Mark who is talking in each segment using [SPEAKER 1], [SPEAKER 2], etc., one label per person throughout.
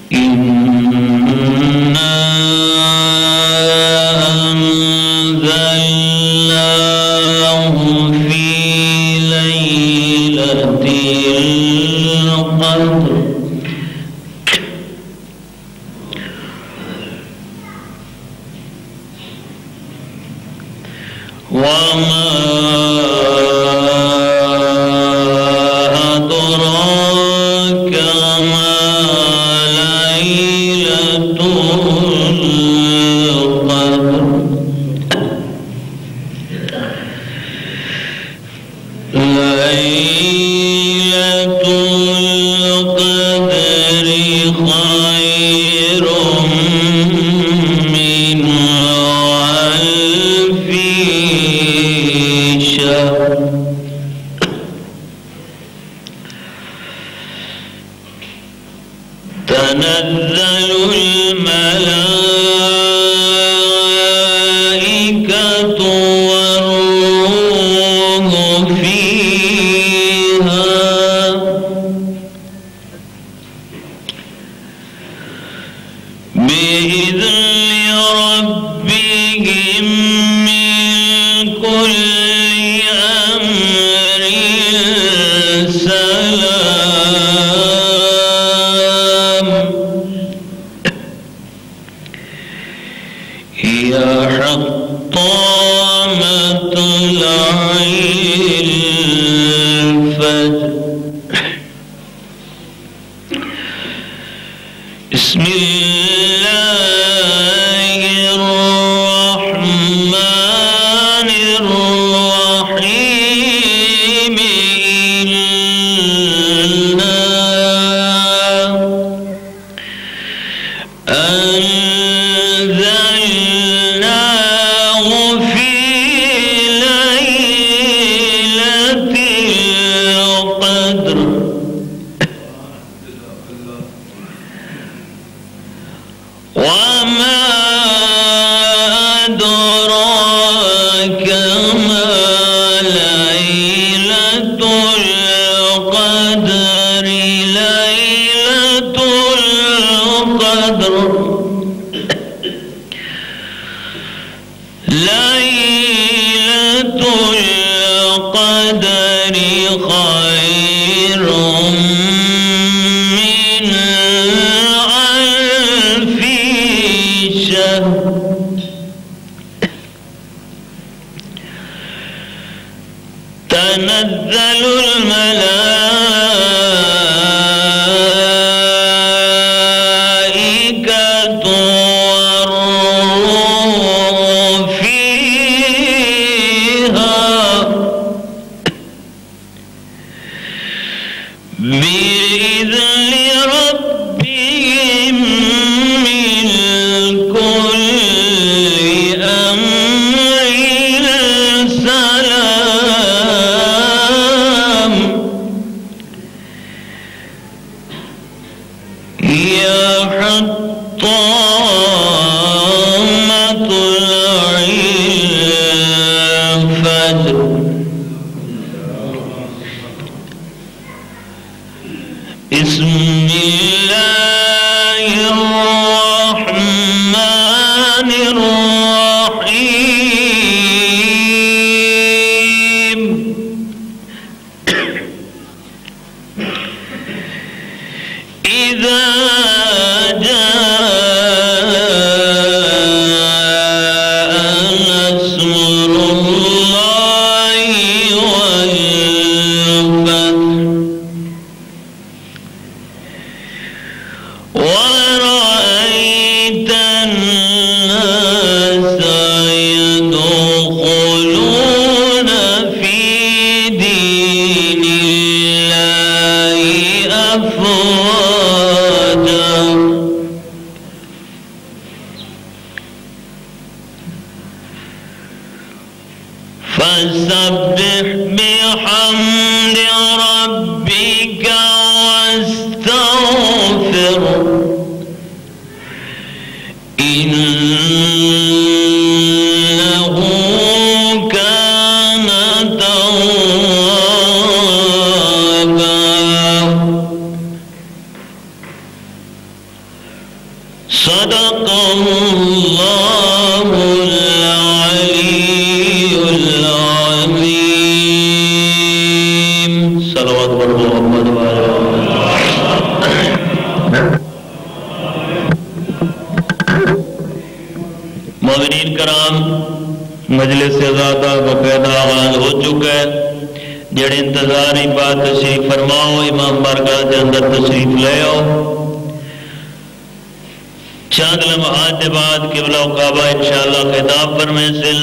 [SPEAKER 1] إنا أنزلناه في ليلة القدر وما أدراك ما ليلة القدر ليلة القدر خير من ألف شهر تنزل الملائكة والروح فيها بإذن ربهم من كل أمر سلام هي حطامة الفجر بسم الله الرحمن الرحيم إنا أنزلناه في ليلة القدر وما أدراك ما ليلة القدر ليلة القدر ليلة القدر خير من ألف شهر تنزل الملائكة والروح فيها بإذن ربهم من كل أمر سلام هي حطامة الفجر بسم الله الرحمن الرحيم إذا جاء نصر الله والفتح ورأيت الناس يدخلون في دين الله أفواجا فسبح بحمد ربك واستغفر إنه كان توابا صلوات بر محمد مومنین کرام، مجلس سے زیادہ باقاعدہ آغاز ہو چکا ہے. جڑے انتظار ہی بات تشریف فرماؤ، امام بارگاہ کے اندر تشریف لے آؤ. چند لمحات کے بعد قبلہ و کعبہ انشاءاللہ خطاب پر محفل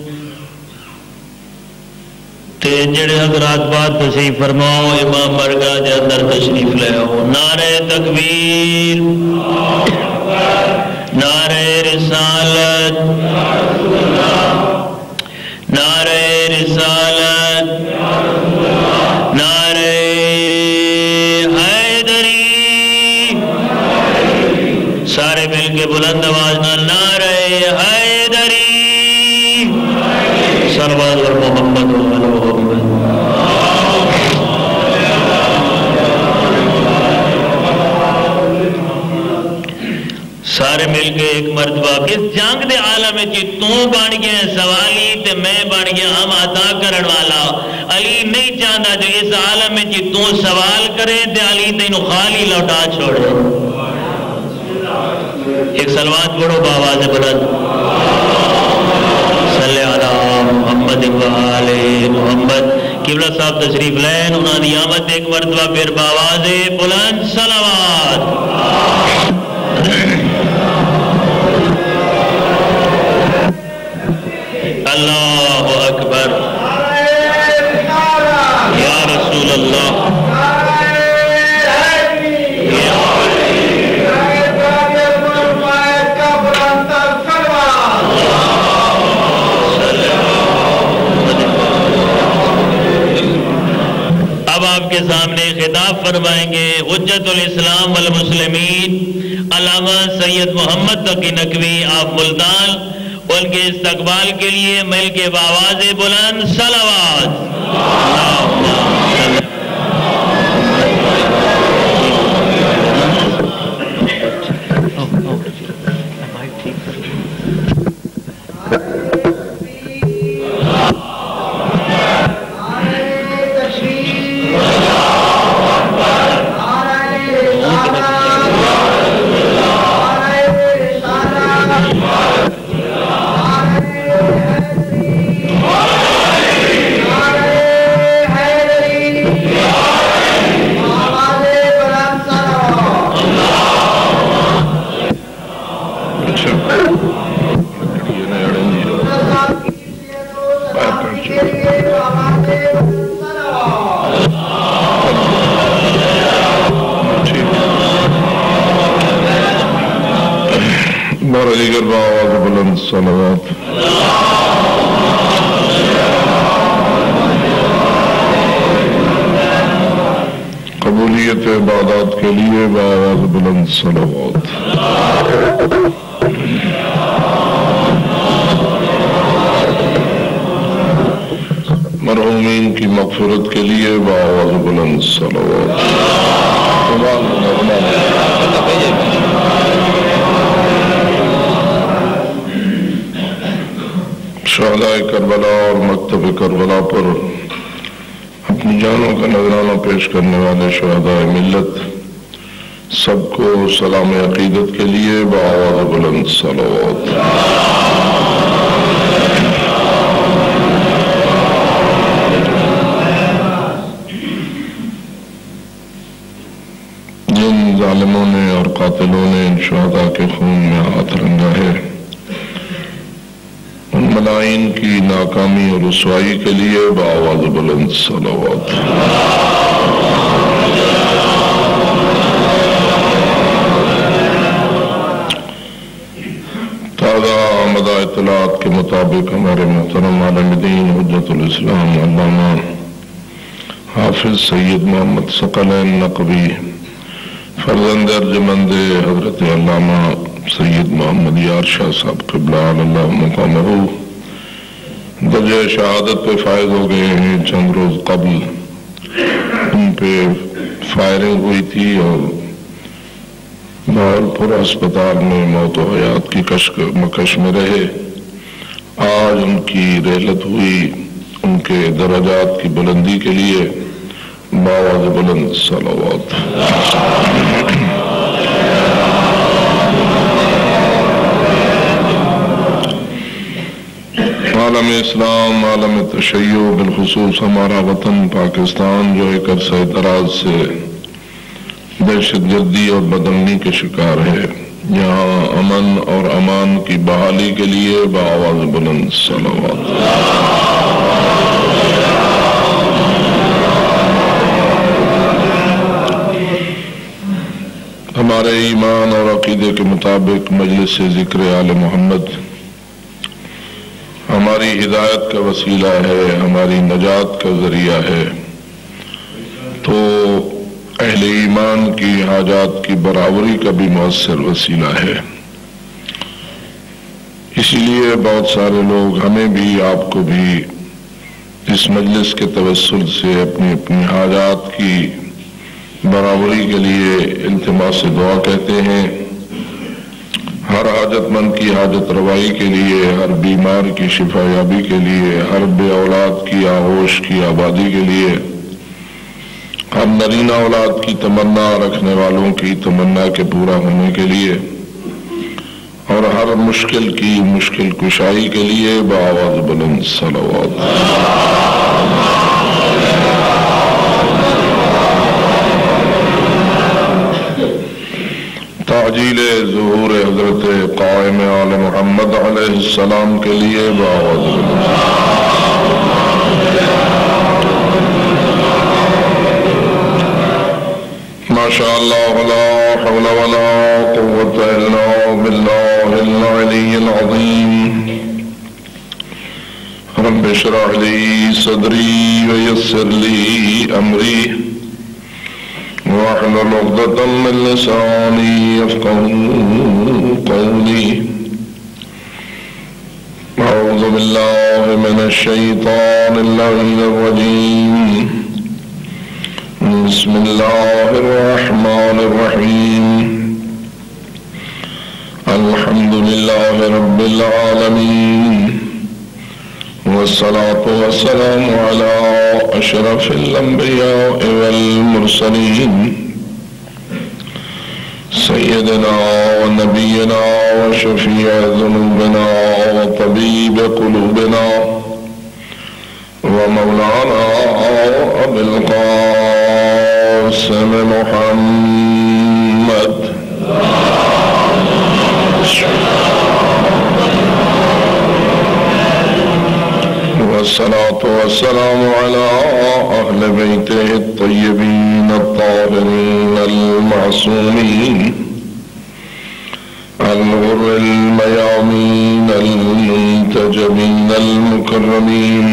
[SPEAKER 1] تے جڑے حضرات بات تشریف فرماؤ، امام بارگاہ کے اندر تشریف لے آؤ. نعرہ تکبیر، نعرہ رسالت، نعرہ رسالت، نعرہ حیدری. سارے مل کے بلند آواز نہ نعرہ حیدری. صلوات بر محمد و آل محمد. سارے مل کے ایک مرتبہ اس جنگ دے عالم چی تو بن گیا سوالی تے میں بن گیا ہم عطا کرن والا. علی نہیں چاہتا جو اس عالم چی تو سوال کرے تے علی تینو خالی لوٹا چھوڑے. ایک صلوات پڑھو بآواز بلند. صلی علی محمد و آل محمد. قبلہ صاحب تشریف لین، انہاں دی آمد ایک مرتبہ پھر بآواز بلند صلوات. اللہ اکبر. یا رسول اللہ. اب آپ کے سامنے خطاب فرمائیں گے حجت الاسلام والمسلمین علامہ سید محمد تقی نقوی آف ملتان. ان کے استقبال کے لیے مل کے بآواز بلند صلوات.
[SPEAKER 2] دیگر بآواز بلند صلوات. قبولیت عبادات کے لیے بآواز بلند صلوات. مرحومین کی مغفرت کے لیے بآواز بلند صلوات. شہداء کربلا اور مکتب کربلا پر اپنی جانوں کا نذرانہ پیش کرنے والے شہداء ملت سب کو سلام عقیدت کے لیے بآواز بلند صلوات. جن ظالموں نے اور قاتلوں نے ان شہداء کے خون میں ہاتھ رنگا ہے، ان ملائن کی ناکامی اور رسوائی کے لیے بآواز بلند صلوات. تازہ آمدہ اطلاعات کے مطابق ہمارے محترم عالم دین حجت الاسلام علامہ حافظ سید محمد ثقلین نقوی فرزند ارجمند حضرت علامہ سید محمد یار شاہ صاحب قبلہ اللہ مقامہ درجہ شہادت پہ فائز ہو گئے ہیں. چند روز قبل ان پہ فائرنگ ہوئی تھی اور بہاولپور ہسپتال میں موت و حیات کی مکش میں رہے. آج ان کی رحلت ہوئی ان کے درجات کی بلندی کے لیے بآواز بلند صلوات۔ عالم اسلام، عالم تشیع، بالخصوص ہمارا وطن پاکستان جو ایک عرصہ دراز سے دہشت گردی اور بدامنی کے شکار ہے، یہاں امن اور امان کی بحالی کے لیے بآواز بلند صلوات۔ ہمارے ایمان اور عقیدے کے مطابق مجلس ذکر آل محمد ہماری ہدایت کا وسیلہ ہے، ہماری نجات کا ذریعہ ہے، تو اہل ایمان کی حاجات کی برابری کا بھی مؤثر وسیلہ ہے۔ اسی لیے بہت سارے لوگ ہمیں بھی، آپ کو بھی اس مجلس کے توسل سے اپنی اپنی حاجات کی برابری کے لیے التماس دعا کہتے ہیں۔ ہر حاجت مند کی حاجت روائی کے لیے، ہر بیمار کی شفا یابی کے لیے، ہر بے اولاد کی آغوش کی آبادی کے لیے، ہر نرینہ اولاد کی تمنا رکھنے والوں کی تمنا کے پورا ہونے کے لیے، اور ہر مشکل کی مشکل کشائی کے لیے بآواز بلند صلوات۔ تعجیل ظہور حضرت قائم آل محمد علیہ السلام کے لیے بآواز بلند۔ ماشاء اللہ لا حول ولا قوة الا باللہ العلی العظیم۔ رب اشرح لی صدری ویسر لی امری واحلل عقدۃ من لسانی یفقهوا قولی۔ اعوذ باللہ من الشیطان اللعین الرجیم۔ بسم اللہ الرحمن الرحیم۔ الحمد للہ رب العالمین، والصلاة والسلام على أشرف الأنبياء والمرسلين، سيدنا ونبينا وشفيع ذنوبنا وطبيب قلوبنا ومولانا أبي القاسم محمد والصلاة والسلام على أهل بيته الطيبين الطاهرين المعصومين الغر الميامين المنتجبين المكرمين،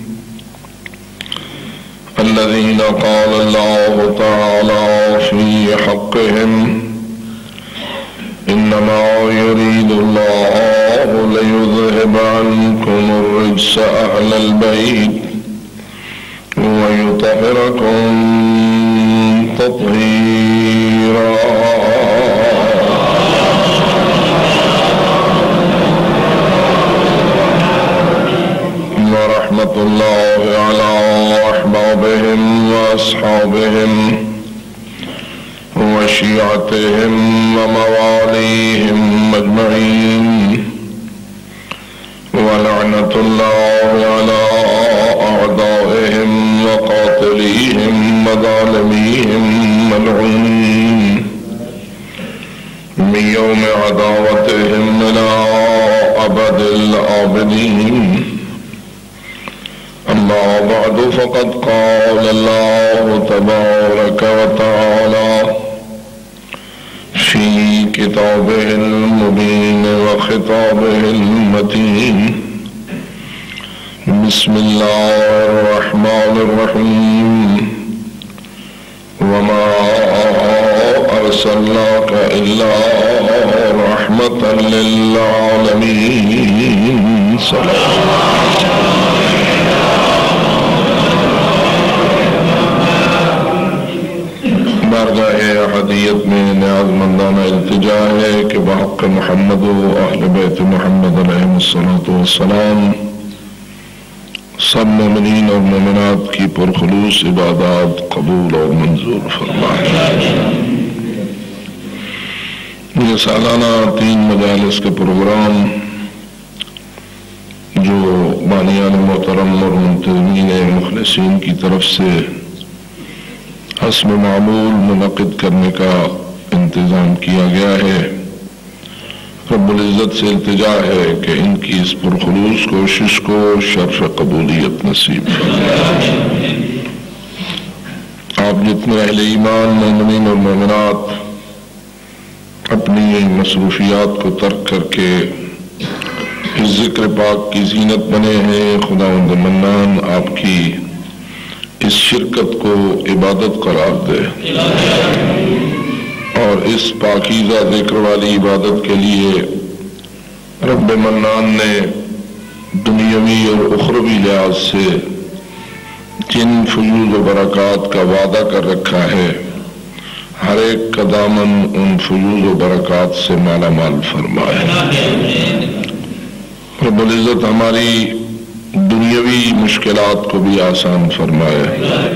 [SPEAKER 2] الذين قال الله تعالى في حقهم: إنما يريد الله ليذهب عنكم الرجس أهل البيت ويطهركم تطهيرا۔ ورحمة الله على أحبابهم وأصحابهم وشيعتهم ومواليهم أجمعين، ولعنة الله على أعدائهم وقاتليهم وظالميهم ملعونين من يوم عداوتهم إلى أبد الآبدين۔ أما بعد، فقد قال الله تبارك وتعالى في كتابه المبين وخطابه المتين: بسم الله الرحمن الرحيم، وما أرسلناك إلا رحمة للعالمين۔ صلى بارگاہ احدیت میں نیاز مندانہ التجا ہے کہ بحق محمد و اہل بیت محمد علیہ الصلوۃ والسلام सब मोमिनीन और मोमिनात की पुरखुलूस इबादत कबूल और मंजूर फरमाए। ये सालाना 3 मजालिस के प्रोग्राम जो बानियान मोहतरम और मुंतज़मीन मुखलिसीन की तरफ से हस्ब मामूल मुनक़िद करने का इंतज़ाम किया गया है, रब्बुल इज़्ज़त से इल्तिजा है कि इनकी इस पुरखुलूस कोशिश को शर्फ़ कबूलियत नसीब फरमाए। आप जितने अहले ईमान मोमिनीन और मोमिनात अपनी मसरूफियात को तर्क करके इस ज़िक्र पाक की ज़ीनत बने हैं, खुदावंद मन्नान आपकी इस शिरकत को इबादत करार दे और इस पाकीज़ा ज़िक्र वाली इबादत के लिए रब्ब मन्नान ने दुनियावी और उखरवी लिहाज से जिन फयूज़ व बरक़ात का वादा कर रखा है, हर एक का दामन उन फयूज़ व बरक़ात से माला माल फरमाए। रब्बुल इज़्ज़त हमारी दुनियावी मुश्किलात को भी आसान फरमाए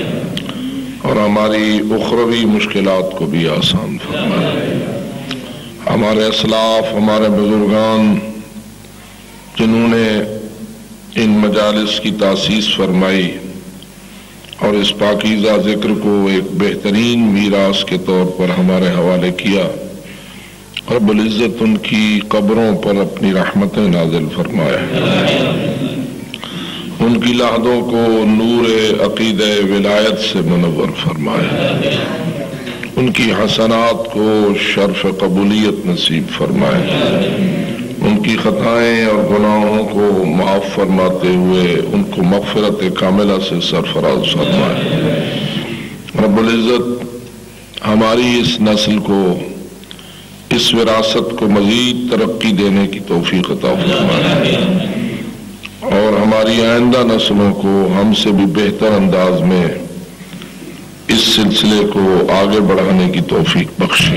[SPEAKER 2] और हमारी उखरवी मुश्किलात को भी आसान फरमाए। हमारे असलाफ, हमारे बुजुर्गान जिन्होंने इन मजालिस की तासीस फरमाई और इस पाकीज़ा ज़िक्र को एक बेहतरीन मीरास के तौर पर हमारे हवाले किया, रब्बुल इज़्ज़त उनकी कब्रों पर अपनी रहमतें नाज़िल फरमाए, उनकी लाहदों को नूर अक़ीदे विलायत से मुनव्वर फरमाए, उनकी हसनात को शर्फ़ कबूलियत नसीब फरमाए, उनकी ख़ताएँ और गुनाहों को माफ़ फरमाते हुए उनको मग़फ़िरत कामिला से सरफराज फरमाए। रब्बुल इज़्ज़त हमारी इस नस्ल को, इस विरासत को मज़ीद तरक्की देने की तौफ़ीक़ अता फरमाए और हमारी आइंदा नस्लों को हमसे भी बेहतर अंदाज में इस सिलसिले को आगे बढ़ाने की तौफीक बख्शे।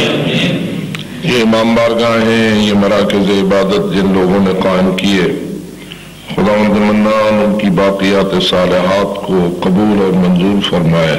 [SPEAKER 2] ये इमाम बारगाह हैं, ये मराकज़ इबादत जिन लोगों ने कायम किए, खुदावंद मन्नान उनकी बाक़ियात सालिहात को कबूल और मंजूर फरमाए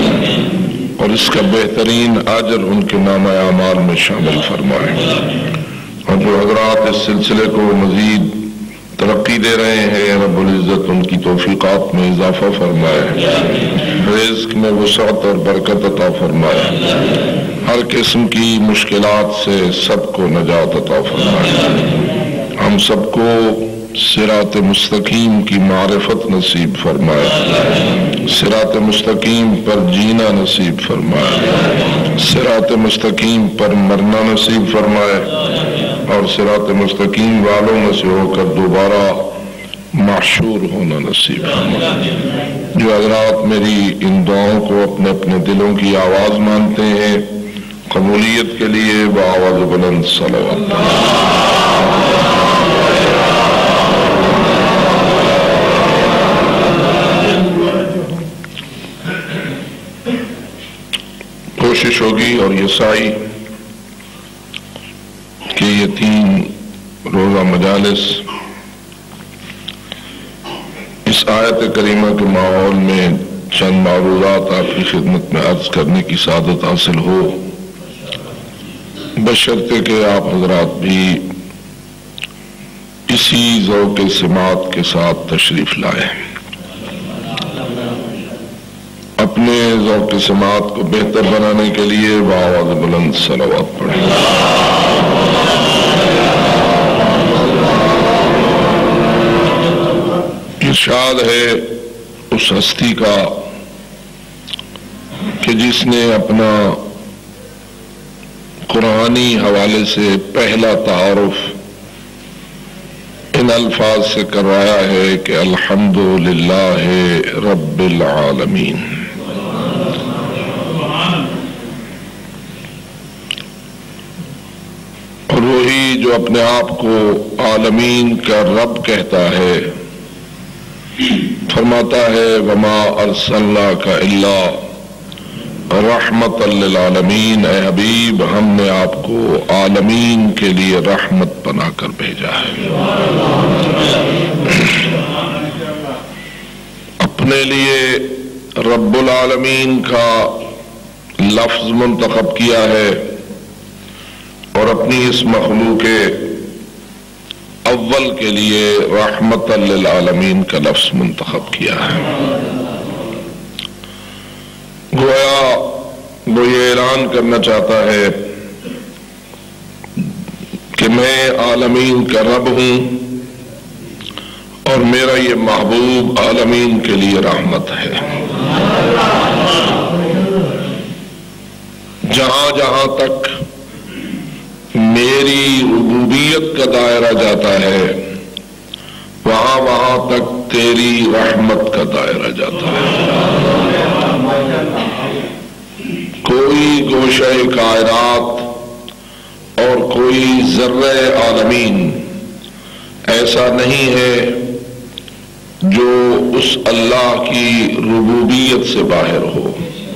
[SPEAKER 2] और इसका बेहतरीन अजर उनके नामा आमाल में शामिल फरमाए। और जो हज़रात इस सिलसिले को मज़ीद तरक्की दे रहे हैं, रब्बुल इज़्ज़त उनकी तौफ़ीक़ात में इजाफ़ा फरमाए, रिज़्क़ में वसअत और बरकत अता फरमाए, हर किस्म की मुश्किलात से सबको नजात अता फरमाए, हम सबको सिरात मुस्तकीम की मारिफत नसीब फरमाए, सिरात मुस्तकीम पर जीना नसीब फरमाए, सिरात मुस्तकीम पर मरना नसीब फरमाए और सिरात मुस्तकीम वालों में से होकर दोबारा महशूर होना नसीब फरमाए। जो हज़रात मेरी इन दुआओं को अपने अपने दिलों की आवाज़ मानते हैं, कबूलियत के लिए बआवाज़ बुलंद सलावत। कोशिश होगी और ये साई कि ये 3 रोज़ा मजालिस इस आयत करीमा के माहौल में चंद मारूज़ात आपकी खिदमत में अर्ज करने की सादत हासिल हो, बशर्ते कि आप हजरात भी इसी ज़ौक़ सिमात के साथ तशरीफ लाए, अपने ज़ौक़ सिमात को बेहतर बनाने के लिए बआवाज़ बुलंद सलावत पढ़ें। इरशाद है उस हस्ती का कि जिसने अपना कुरानी हवाले से पहला तारुफ इन अल्फाज से करवाया है कि अल्हम्दुलिल्लाह रब्बिल आलमीन। और वही जो अपने आप को आलमीन का रब कहता है, फरमाता है वमा अरसलनाका इल्ला रहमतल लिल आलमीन, ऐ हबीब हमने आपको आलमीन के लिए रहमत बनाकर भेजा है। اپنے لیے رب العالمین کا لفظ منتخب کیا ہے اور اپنی اس مخلوق اول کے لیے رحمت للعالمین کا لفظ منتخب کیا ہے۔ گویا وہ یہ اعلان کرنا چاہتا ہے کہ میں عالمین کا رب ہوں اور میرا یہ محبوب عالمین کے لیے رحمت ہے۔ جہاں جہاں تک میری ربوبیت کا دائرہ جاتا ہے وہاں وہاں تک تیری رحمت کا دائرہ جاتا ہے۔ کوئی گوشہ کائنات اور کوئی ذرہ عالمین ایسا نہیں ہے جو اس اللہ کی ربوبیت سے باہر ہو۔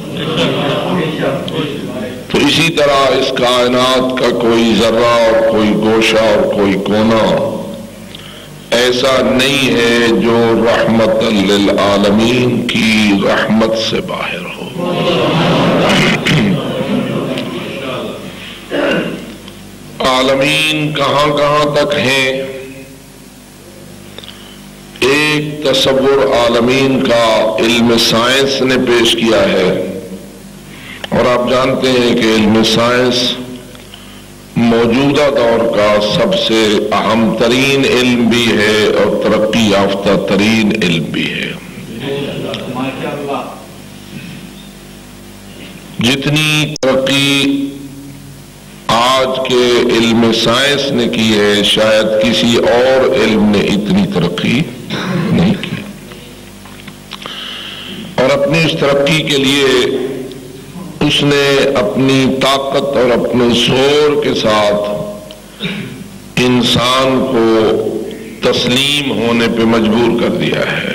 [SPEAKER 2] تو اسی طرح اس کائنات کا کوئی ذرہ اور کوئی گوشہ اور کوئی کونا ایسا نہیں ہے جو رحمت للعالمین کی رحمت سے باہر ہو۔ عالمین کہاں کہاں تک ہیں؟ ایک تصور عالمین کا علم سائنس نے پیش کیا ہے، اور آپ جانتے ہیں کہ علم سائنس موجودہ دور کا سب سے اہم ترین علم بھی ہے اور ترقی یافتہ ترین علم بھی ہے۔ جتنی ترقی آج کے علم سائنس نے کی ہے شاید کسی اور علم نے اتنی ترقی نہیں کی، اور اپنی اس ترقی کے لیے اس نے اپنی طاقت اور اپنے زور کے ساتھ انسان کو تسلیم ہونے پہ مجبور کر دیا ہے،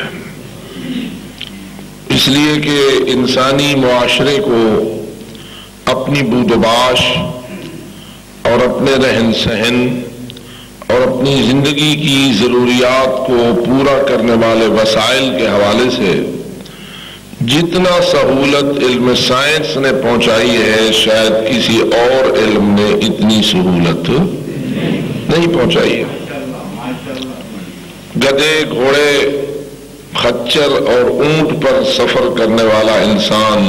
[SPEAKER 2] اس لیے کہ انسانی معاشرے کو اپنی بود و باش اور اپنے رہن سہن اور اپنی زندگی کی ضروریات کو پورا کرنے والے وسائل کے حوالے سے جتنا سہولت علم سائنس نے پہنچائی ہے شاید کسی اور علم نے اتنی سہولت نہیں پہنچائی ہے۔ گدھے، گھوڑے، خچر اور اونٹ پر سفر کرنے والا انسان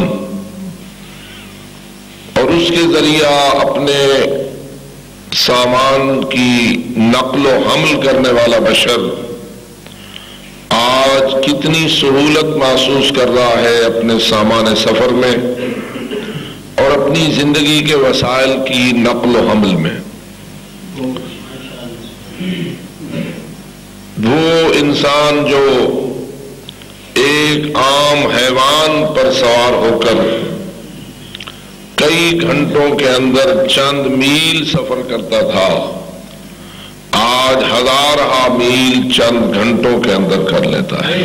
[SPEAKER 2] اور اس کے ذریعہ اپنے سامان کی نقل و حمل کرنے والا بشر آج کتنی سہولت محسوس کر رہا ہے اپنے سامان سفر میں اور اپنی زندگی کے وسائل کی نقل و حمل میں۔ وہ انسان جو ایک عام حیوان پر سوار ہو کر کئی گھنٹوں کے اندر چند میل سفر کرتا تھا آج ہزارہ میل چند گھنٹوں کے اندر کر لیتا ہے۔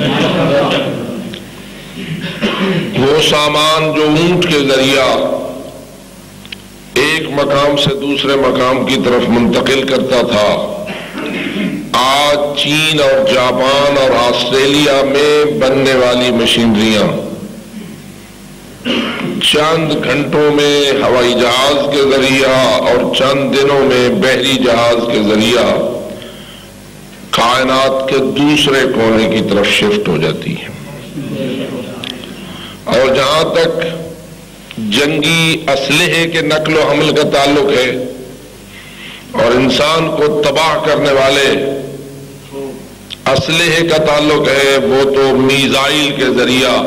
[SPEAKER 2] وہ سامان جو اونٹ کے ذریعہ ایک مقام سے دوسرے مقام کی طرف منتقل کرتا تھا آج چین اور جاپان اور آسٹریلیا میں بننے والی مشینریاں چند گھنٹوں میں ہوائی جہاز کے ذریعہ اور چند دنوں میں بحری جہاز کے ذریعہ کائنات کے دوسرے کونے کی طرف شفٹ ہو جاتی ہیں۔ اور جہاں تک جنگی اسلحے کے نقل و حمل کا تعلق ہے اور انسان کو تباہ کرنے والے اسلحے کا تعلق ہے وہ تو میزائل کے ذریعہ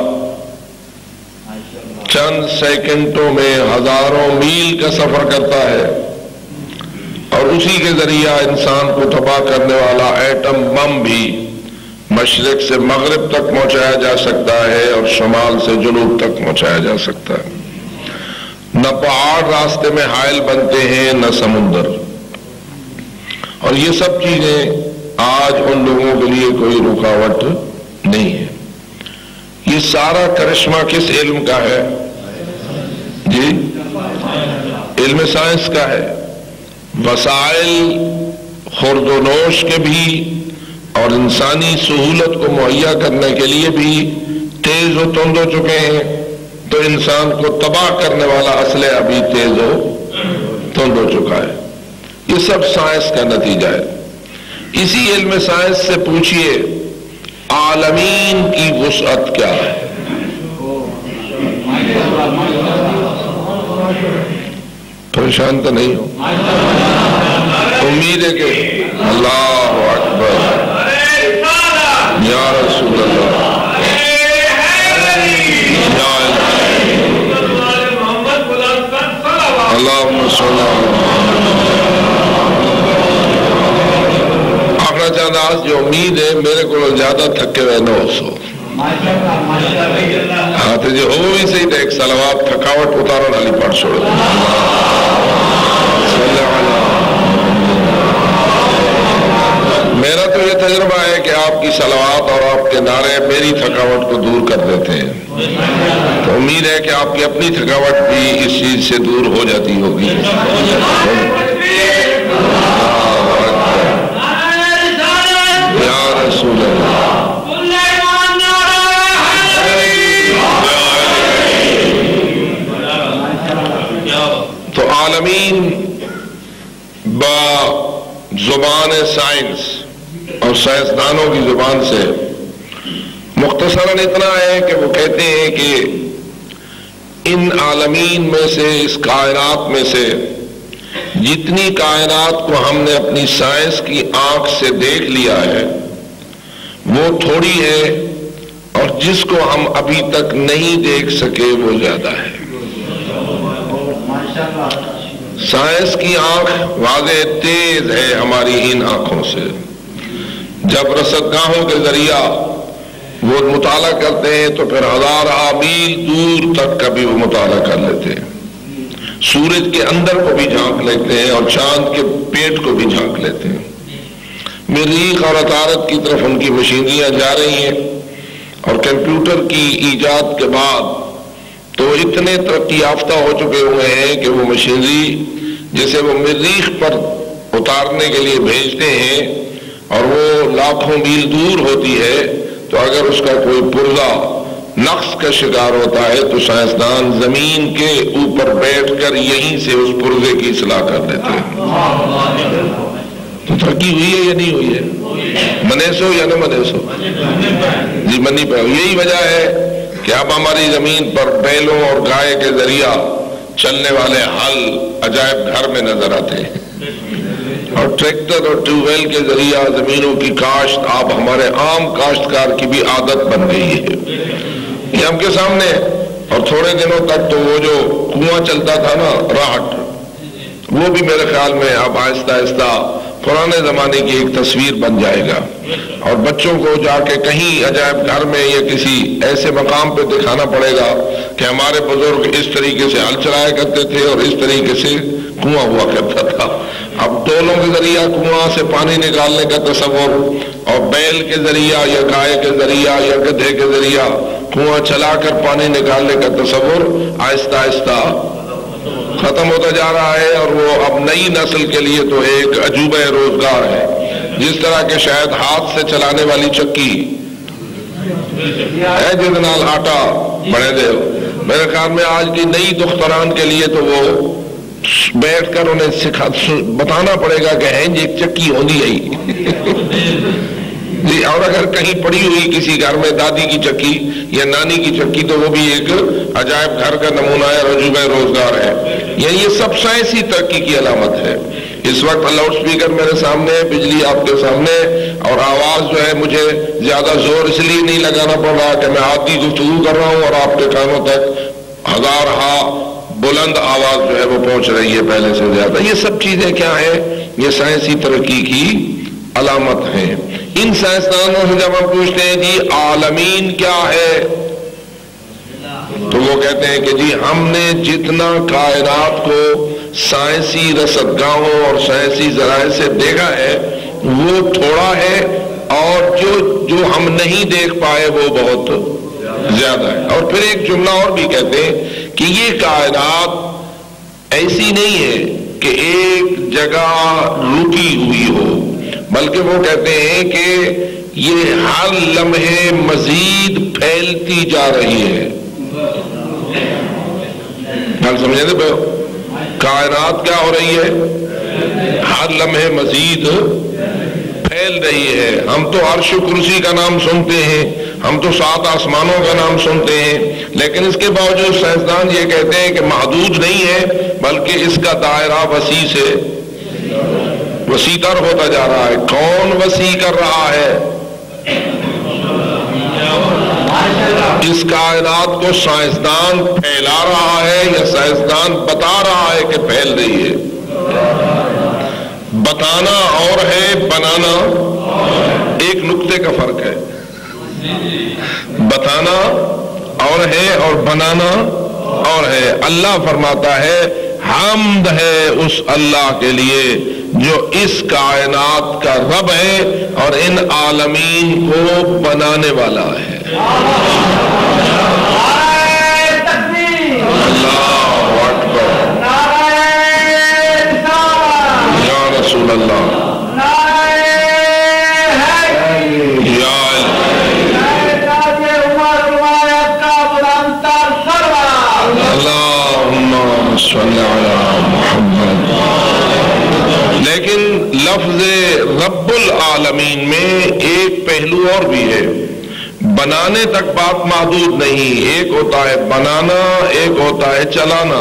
[SPEAKER 2] چند سیکنڈوں میں ہزاروں میل کا سفر کرتا ہے، اور اسی کے ذریعہ انسان کو تباہ کرنے والا ایٹم بم بھی مشرق سے مغرب تک پہنچایا جا سکتا ہے اور شمال سے جنوب تک پہنچایا جا سکتا ہے۔ نہ پہاڑ راستے میں حائل بنتے ہیں نہ سمندر، اور یہ سب چیزیں آج ان لوگوں کے لیے کوئی رکاوٹ نہیں ہے۔ یہ سارا کرشمہ کس علم کا ہے؟ جی، علم سائنس کا ہے۔ وسائل خورد و نوش کے بھی اور انسانی سہولت کو مہیا کرنے کے لیے بھی تیز و تند ہو چکے ہیں، تو انسان کو تباہ کرنے والا اسلحہ بھی تیز و تند ہو چکا ہے۔ یہ سب سائنس کا نتیجہ ہے۔ اسی علم سائنس سے پوچھئے عالمین کی وسعت کیا ہے؟ پریشان تو نہیں ہو؟ امید ہے کہ اللہ اکبر یا رسول اللہ اللہم صلی آخر چانداز جو امید ہے میرے کو زیادہ تھکے ہوئے نہ ہو سو ہاں تو جو ہو بھی صحیح تھا ایک صلوات تھکاوٹ اتارو نالی پڑھ چھوڑو میرا تو یہ تجربہ ہے کہ آپ کی صلوات اور آپ کے نعرے میری تھکاوٹ کو دور کر دیتے ہیں، تو امید ہے کہ آپ کی اپنی تھکاوٹ بھی اس چیز سے دور ہو جاتی ہوگی۔ یا رسول اللہ تو عالمین با زبان سائنس اور سائنسدانوں کی زبان سے مختصراً اتنا ہے کہ وہ کہتے ہیں کہ ان عالمین میں سے، اس کائنات میں سے جتنی کائنات کو ہم نے اپنی سائنس کی آنکھ سے دیکھ لیا ہے وہ تھوڑی ہے، اور جس کو ہم ابھی تک نہیں دیکھ سکے وہ زیادہ ہے۔ سائنس کی آنکھ واضح تیز ہے ہماری ان آنکھوں سے، جب رصدگاہوں کے ذریعہ وہ مطالعہ کرتے ہیں تو پھر ہزار میل دور تک کا بھی وہ مطالعہ کر لیتے ہیں، سورج کے اندر کو بھی جھانک لیتے ہیں اور چاند کے پیٹ کو بھی جھانک لیتے ہیں۔ مریخ اور عطارد کی طرف ان کی مشینریاں جا رہی ہیں، اور کمپیوٹر کی ایجاد کے بعد تو اتنے ترقی یافتہ ہو چکے ہوئے ہیں کہ وہ مشینری جسے وہ مریخ پر اتارنے کے لیے بھیجتے ہیں اور وہ لاکھوں میل دور ہوتی ہے، تو اگر اس کا کوئی پرزہ نقص کا شکار ہوتا ہے تو سائنسدان زمین کے اوپر بیٹھ کر یہیں سے اس پرزے کی اصلاح کر دیتے ہیں۔ تو ترقی ہوئی ہے یا نہیں ہوئی ہے؟ منے سو یا نہ منے سو؟ جی منی پہ۔ یہی وجہ ہے کہ اب ہماری زمین پر بیلوں اور گائے کے ذریعہ چلنے والے ہل عجائب گھر میں نظر آتے ہیں، اور ٹریکٹر اور ٹیوب ویل کے ذریعہ زمینوں کی کاشت اب ہمارے عام کاشتکار کی بھی عادت بن گئی ہے، یہ ہم کے سامنے۔ اور تھوڑے دنوں تک تو وہ جو کنواں چلتا تھا نا راہٹ، وہ بھی میرے خیال میں اب آہستہ آہستہ پرانے زمانے کی ایک تصویر بن جائے گا، اور بچوں کو جا کے کہیں عجائب گھر میں یا کسی ایسے مقام پہ دکھانا پڑے گا کہ ہمارے بزرگ اس طریقے سے ہل چلایا کرتے تھے اور اس طریقے سے کنواں ہوا کرتا تھا۔ اب ڈولوں کے ذریعہ کنواں سے پانی نکالنے کا تصور، اور بیل کے ذریعہ یا گائے کے ذریعہ یا گدھے کے ذریعہ کنواں چلا کر پانی نکالنے کا تصور آہستہ آہستہ ختم ہوتا جا رہا ہے، اور وہ اب نئی نسل کے لیے تو ایک عجوبہ روزگار ہے۔ جس طرح کہ شاید ہاتھ سے چلانے والی چکی ہے جس نال آٹا بڑے دے، میرے خیال میں آج کی نئی دختران کے لیے تو وہ بیٹھ کر انہیں بتانا پڑے گا کہ ہیں ایک چکی ہوندی ہے جی، اور اگر کہیں پڑی ہوئی کسی گھر میں دادی کی چکی یا نانی کی چکی تو وہ بھی ایک عجائب گھر کا نمونہ ہے اور عجوبہ روزگار ہے۔ یہ سب سائنسی ترقی کی علامت ہے۔ اس وقت لاؤڈ سپیکر میرے سامنے، بجلی آپ کے سامنے، اور آواز جو ہے مجھے زیادہ زور اس لیے نہیں لگانا پڑ رہا کہ میں عادی گفتگو کر رہا ہوں اور آپ کے کانوں تک ہزارہا بلند آواز جو ہے وہ پہنچ رہی ہے پہلے سے زیادہ۔ یہ سب چیزیں کیا ہیں؟ یہ سائنسی ترقی کی علامت ہیں۔ ان سائنسدانوں سے جب ہم پوچھتے ہیں جی عالمین کیا ہے، تو وہ کہتے ہیں کہ جی ہم نے جتنا کائنات کو سائنسی رصدگاہوں اور سائنسی ذرائع سے دیکھا ہے وہ تھوڑا ہے، اور جو ہم نہیں دیکھ پائے وہ بہت زیادہ ہے۔ اور پھر ایک جملہ اور بھی کہتے ہیں کہ یہ کائنات ایسی نہیں ہے کہ ایک جگہ رکی ہوئی ہو، بلکہ وہ کہتے ہیں کہ یہ ہر لمحے مزید پھیلتی جا رہی ہے. گل سمجھے تھے؟ کائنات کیا ہو رہی ہے؟ ہر لمحے مزید پھیل رہی ہے. ہم تو عرش و کرسی کا نام سنتے ہیں, ہم تو 7 آسمانوں کا نام سنتے ہیں, لیکن اس کے باوجود سائنسدان یہ کہتے ہیں کہ محدود نہیں ہے, بلکہ اس کا دائرہ وسیع سے وسیع تر ہوتا جا رہا ہے. کون وسیع کر رہا ہے؟ اس کائنات کو سائنسدان پھیلا رہا ہے یا سائنسدان بتا رہا ہے کہ پھیل رہی ہے؟ بتانا اور ہے, بنانا ایک نقطے کا فرق ہے. بتانا اور ہے اور بنانا اور ہے. اللہ فرماتا ہے حمد ہے اس اللہ کے لیے جو اس کائنات کا رب ہے اور ان عالمین کو بنانے والا ہے. اللہ اکبر, یا رسول اللہ, لیکن لفظ رب العالمین میں ایک پہلو اور بھی ہے. بنانے تک بات محدود نہیں. ایک ہوتا ہے بنانا, ایک ہوتا ہے چلانا.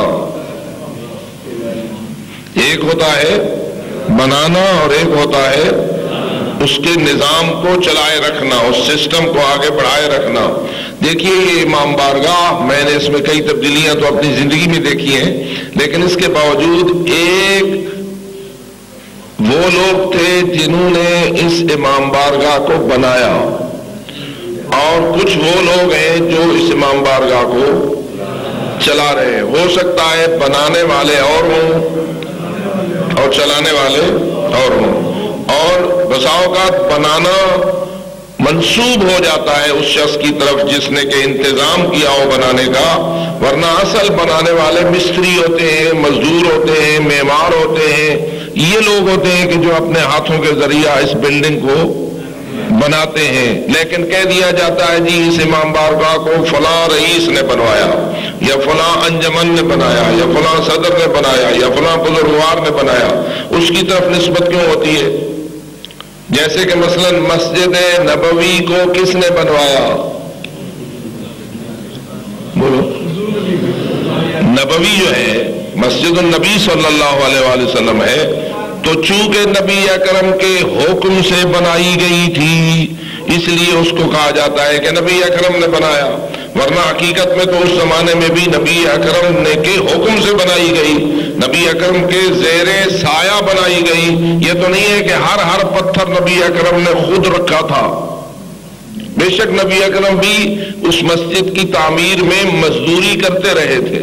[SPEAKER 2] ایک ہوتا ہے بنانا اور ایک ہوتا ہے اس کے نظام کو چلائے رکھنا, اس سسٹم کو آگے بڑھائے رکھنا. دیکھیے یہ امام بارگاہ, میں نے اس میں کئی تبدیلیاں تو اپنی زندگی میں دیکھی ہیں, لیکن اس کے باوجود ایک وہ لوگ تھے جنہوں نے اس امام بارگاہ کو بنایا, اور کچھ وہ لوگ ہیں جو اس امام بارگاہ کو چلا رہے ہیں. ہو سکتا ہے بنانے والے اور ہوں اور چلانے والے اور ہوں, اور بسا اوقات بنانا منسوب ہو جاتا ہے اس شخص کی طرف جس نے کہ انتظام کیا ہو بنانے کا, ورنہ اصل بنانے والے مستری ہوتے ہیں, مزدور ہوتے ہیں, معمار ہوتے ہیں. یہ لوگ ہوتے ہیں کہ جو اپنے ہاتھوں کے ذریعہ اس بلڈنگ کو بناتے ہیں. لیکن کہہ دیا جاتا ہے جی اس امام بارگاہ کو فلاں رئیس نے بنوایا, یا فلاں انجمن نے بنایا, یا فلاں صدر نے بنایا, یا فلاں بزرگوار نے بنایا. اس کی طرف نسبت کیوں ہوتی ہے؟ جیسے کہ مثلا مسجد نبوی کو کس نے بنوایا؟ بولو. نبوی جو ہے مسجد النبی صلی اللہ علیہ وآلہ وسلم ہے, تو چونکہ نبی اکرم کے حکم سے بنائی گئی تھی اس لیے اس کو کہا جاتا ہے کہ نبی اکرم نے بنایا, ورنہ حقیقت میں تو اس زمانے میں بھی نبی اکرم نے کے حکم سے بنائی گئی, نبی اکرم کے زیر سایہ بنائی گئی. یہ تو نہیں ہے کہ ہر پتھر نبی اکرم نے خود رکھا تھا. بے شک نبی اکرم بھی اس مسجد کی تعمیر میں مزدوری کرتے رہے تھے,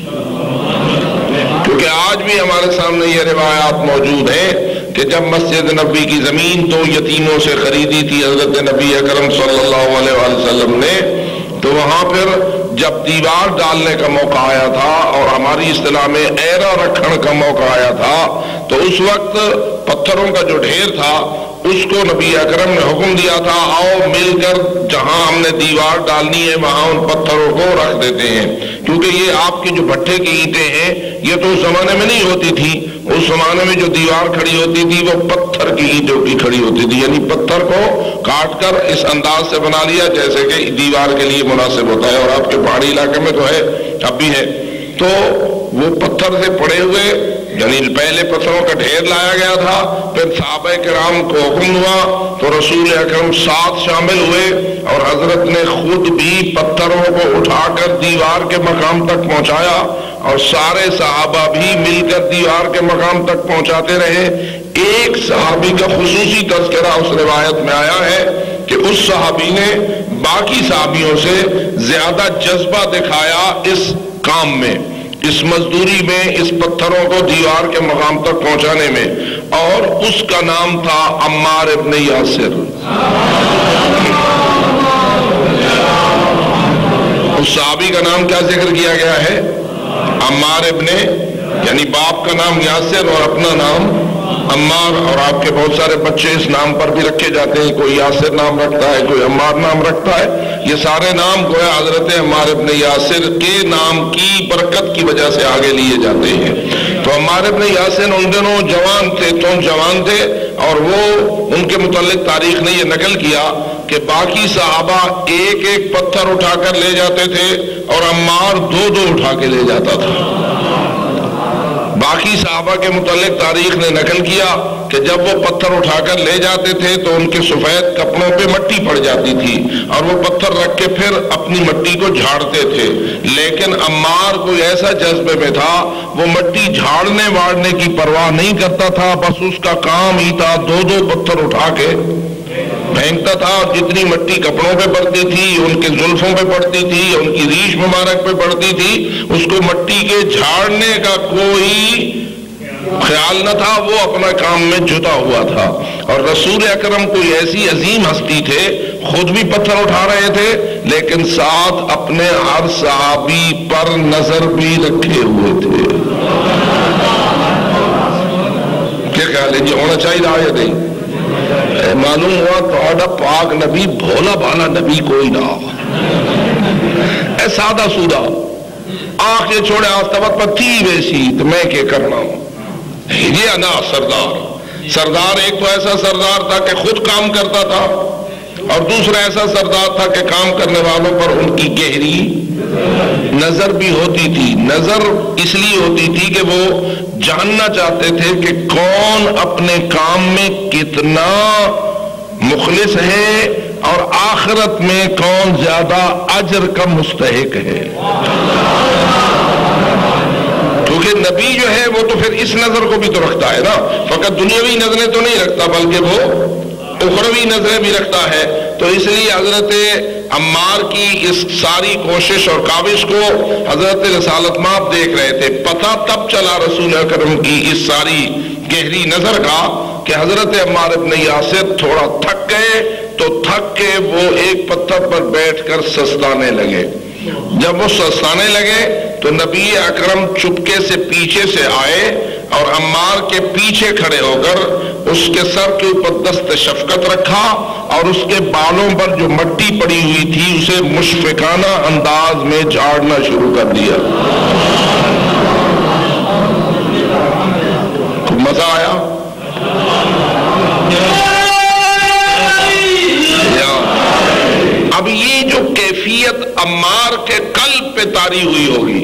[SPEAKER 2] کیونکہ آج بھی ہمارے سامنے یہ روایات موجود ہیں کہ جب مسجد نبوی کی زمین تو یتیموں سے خریدی تھی حضرت نبی اکرم صلی اللہ علیہ وآلہ وسلم نے, تو وہاں پھر جب دیوار ڈالنے کا موقع آیا تھا اور ہماری اصطلاح میں ایرا رکھنے کا موقع آیا تھا, تو اس وقت پتھروں کا جو ڈھیر تھا اس کو نبی اکرم نے حکم دیا تھا آؤ مل کر جہاں ہم نے دیوار ڈالنی ہے وہاں ان پتھروں کو رکھ دیتے ہیں, کیونکہ یہ آپ کی جو بھٹے کی اینٹیں ہیں یہ تو اس زمانے میں نہیں ہوتی تھی. اس زمانے میں جو دیوار کھڑی ہوتی تھی وہ پتھر کی اینٹوں کی کھڑی ہوتی تھی, یعنی پتھر کو کاٹ کر اس انداز سے بنا لیا جیسے کہ دیوار کے لیے مناسب ہوتا ہے, اور آپ کے پہاڑی علاقے میں تو ہے, اب بھی ہے. تو وہ پتھر سے پڑے ہوئے, یعنی پہلے پتھروں کا ڈھیر لایا گیا تھا, پھر صحابہ کرام کو حکم ہوا تو رسول اکرم ساتھ شامل ہوئے, اور حضرت نے خود بھی پتھروں کو اٹھا کر دیوار کے مقام تک پہنچایا, اور سارے صحابہ بھی مل کر دیوار کے مقام تک پہنچاتے رہے. ایک صحابی کا خصوصی تذکرہ اس روایت میں آیا ہے کہ اس صحابی نے باقی صحابیوں سے زیادہ جذبہ دکھایا اس کام میں, اس مزدوری میں, اس پتھروں کو دیوار کے مقام تک پہنچانے میں, اور اس کا نام تھا عمار ابن یاسر. اس صحابی کا نام کیا ذکر کیا گیا ہے؟ عمار ابن, یعنی باپ کا نام یاسر اور اپنا نام عمار، اور آپ کے بہت سارے بچے اس نام پر بھی رکھے جاتے ہیں، کوئی یاسر نام رکھتا ہے، کوئی عمار نام رکھتا ہے، یہ سارے نام گویا حضرت عمار ابن یاسر کے نام کی برکت کی وجہ سے آگے لیے جاتے ہیں۔ تو عمار ابن یاسر ان دنوں جوان تھے، اور وہ ان کے متعلق تاریخ نے یہ نقل کیا کہ باقی صحابہ ایک ایک پتھر اٹھا کر لے جاتے تھے اور عمار دو دو اٹھا کے لے جاتا تھا۔ باقی صحابہ کے متعلق تاریخ نے نقل کیا کہ جب وہ پتھر اٹھا کر لے جاتے تھے تو ان کے سفید کپڑوں پہ مٹی پڑ جاتی تھی اور وہ پتھر رکھ کے پھر اپنی مٹی کو جھاڑتے تھے، لیکن عمار کوئی ایسا جذبے میں تھا، وہ مٹی جھاڑنے واڑنے کی پرواہ نہیں کرتا تھا، بس اس کا کام ہی تھا دو دو پتھر اٹھا کے پھینکتا تھا، اور جتنی مٹی کپڑوں پہ پڑتی تھی، ان کے زلفوں پہ پڑتی تھی، ان کی ریش مبارک پہ پڑتی تھی، اس کو مٹی کے جھاڑنے کا کوئی خیال نہ تھا، وہ اپنا کام میں جتا ہوا تھا۔ اور رسول اکرم کوئی ایسی عظیم ہستی تھے، خود بھی پتھر اٹھا رہے تھے لیکن ساتھ اپنے ہر صحابی پر نظر بھی رکھے ہوئے تھے۔ کیا خیال ہے جی، ہونا چاہیے یا نہیں؟ معلوم ہوا تو پاک نبی بھولا بالا نبی کوئی نہ، اے سادہ سودا آنکھ یہ چھوڑے آستوت پر تھی ویسی تو میں کیا کرنا ہوں۔ یہ انا سردار ایک تو ایسا سردار تھا کہ خود کام کرتا تھا، اور دوسرا ایسا سردار تھا کہ کام کرنے والوں پر ان کی گہری نظر بھی ہوتی تھی۔ نظر اس لیے ہوتی تھی کہ وہ جاننا چاہتے تھے کہ کون اپنے کام میں کتنا مخلص ہے اور آخرت میں کون زیادہ اجر کا مستحق ہے، کیونکہ نبی جو ہے وہ تو پھر اس نظر کو بھی تو رکھتا ہے نا، فقط دنیاوی نظریں تو نہیں رکھتا بلکہ وہ اخروی نظریں بھی رکھتا ہے۔ تو اس لیے حضرت عمار کی اس ساری کوشش اور کاوش کو حضرت رسالت مآب دیکھ رہے تھے۔ پتہ تب چلا رسول اکرم کی اس ساری گہری نظر کا کہ حضرت عمار ابن یاسر تھوڑا تھک گئے، تو تھک کے وہ ایک پتھر پر بیٹھ کر سستانے لگے۔ جب وہ سستانے لگے تو نبی اکرم چپکے سے پیچھے سے آئے اور عمار کے پیچھے کھڑے ہو کر اس کے سر کے اوپر دست شفقت رکھا اور اس کے بالوں پر جو مٹی پڑی ہوئی تھی اسے مشفقانہ انداز میں جھاڑنا شروع کر دیا۔ مزہ آیا؟ اب یہ جو کیفیت عمار کے قلب پہ طاری ہوئی ہوگی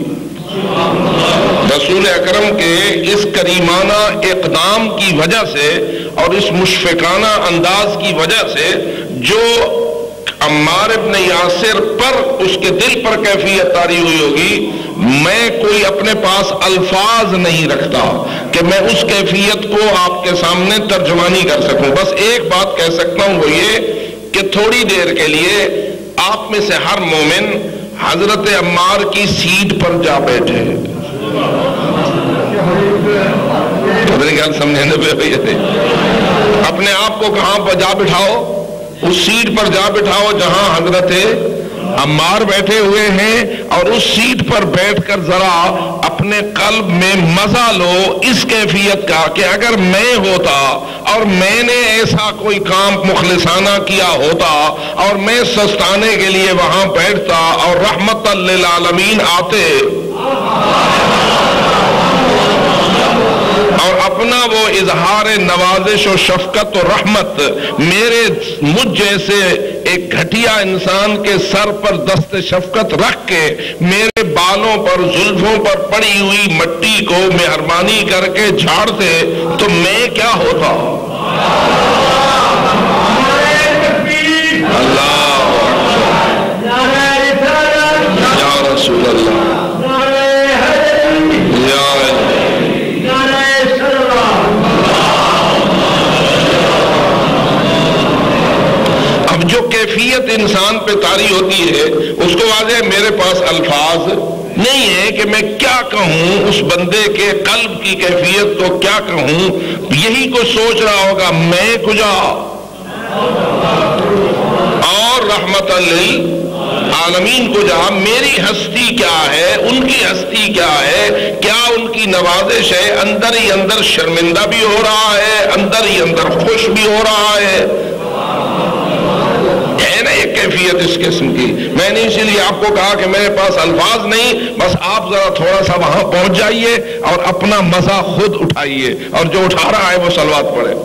[SPEAKER 2] رسول اکرم کے اس کریمانہ اقدام کی وجہ سے اور اس مشفقانہ انداز کی وجہ سے، جو عمار ابن یاسر پر اس کے دل پر کیفیت طاری ہوئی ہوگی، میں کوئی اپنے پاس الفاظ نہیں رکھتا کہ میں اس کیفیت کو آپ کے سامنے ترجمانی کر سکوں۔ بس ایک بات کہہ سکتا ہوں، وہ یہ کہ تھوڑی دیر کے لیے آپ میں سے ہر مومن حضرت عمار کی سیٹ پر جا بیٹھے۔ اپنے آپ کو کہاں پر جا بٹھاؤ؟ اس سیٹ پر جا بٹھاؤ جہاں حضرت عمار بیٹھے ہوئے ہیں، اور اس سیٹ پر بیٹھ کر ذرا اپنے قلب میں مزہ لو اس کیفیت کا کہ اگر میں ہوتا اور میں نے ایسا کوئی کام مخلصانہ کیا ہوتا اور میں سستانے کے لیے وہاں بیٹھتا اور رحمت للعالمین آتے اور اپنا وہ اظہار نوازش و شفقت و رحمت مجھ جیسے ایک گھٹیا انسان کے سر پر دست شفقت رکھ کے میرے بالوں پر زلفوں پر پڑی ہوئی مٹی کو مہربانی کر کے جھاڑتے تو میں کیا ہوتا؟ اللہ یا رسول اللہ، جو کیفیت انسان پہ طاری ہوتی ہے اس کو واضح میرے پاس الفاظ نہیں ہے کہ میں کیا کہوں، اس بندے کے قلب کی کیفیت کو کیا کہوں۔ یہی کو سوچ رہا ہوگا میں کجا اور رحمت للعالمین کجا، میری ہستی کیا ہے، ان کی ہستی کیا ہے، کیا ان کی کی نوازش ہے، اندر ہی اندر شرمندہ بھی ہو رہا ہے، اندر ہی اندر خوش بھی ہو رہا ہے نا یہ کیفیت اس قسم کی. میں نے اسی لیے آپ کو کہا کہ میرے پاس الفاظ نہیں، بس آپ ذرا تھوڑا سا وہاں پہنچ جائیے اور اپنا مزہ خود اٹھائیے، اور جو اٹھا رہا ہے وہ صلوات پڑھے.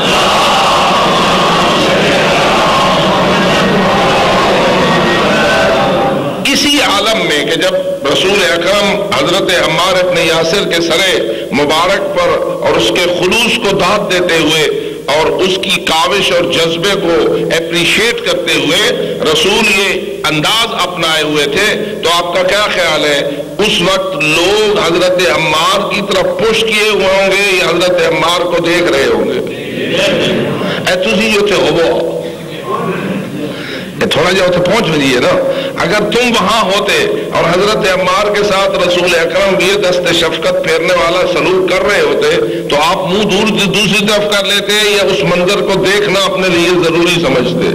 [SPEAKER 2] اسی عالم میں کہ جب رسول اکرم حضرت عمار ابن یاسر کے سرے مبارک پر اور اس کے خلوص کو داد دیتے ہوئے اور اس کی کاوش اور جذبے کو اپریشیٹ کرتے ہوئے رسول یہ انداز اپنائے ہوئے تھے، تو آپ کا کیا خیال ہے اس وقت لوگ حضرت عمار کی طرف پش کیے ہوئے ہوں گے یا حضرت عمار کو دیکھ رہے ہوں گے؟ اے تسی جو تھے ہو تھوڑا جا تو پہنچ بجیے نا. اگر تم وہاں ہوتے اور حضرت عمار کے ساتھ رسول اکرم یہ دست شفقت پھیرنے والا سلوک کر رہے ہوتے تو آپ منہ دور دوسری طرف کر لیتے یا اس منظر کو دیکھنا اپنے لیے ضروری سمجھتے؟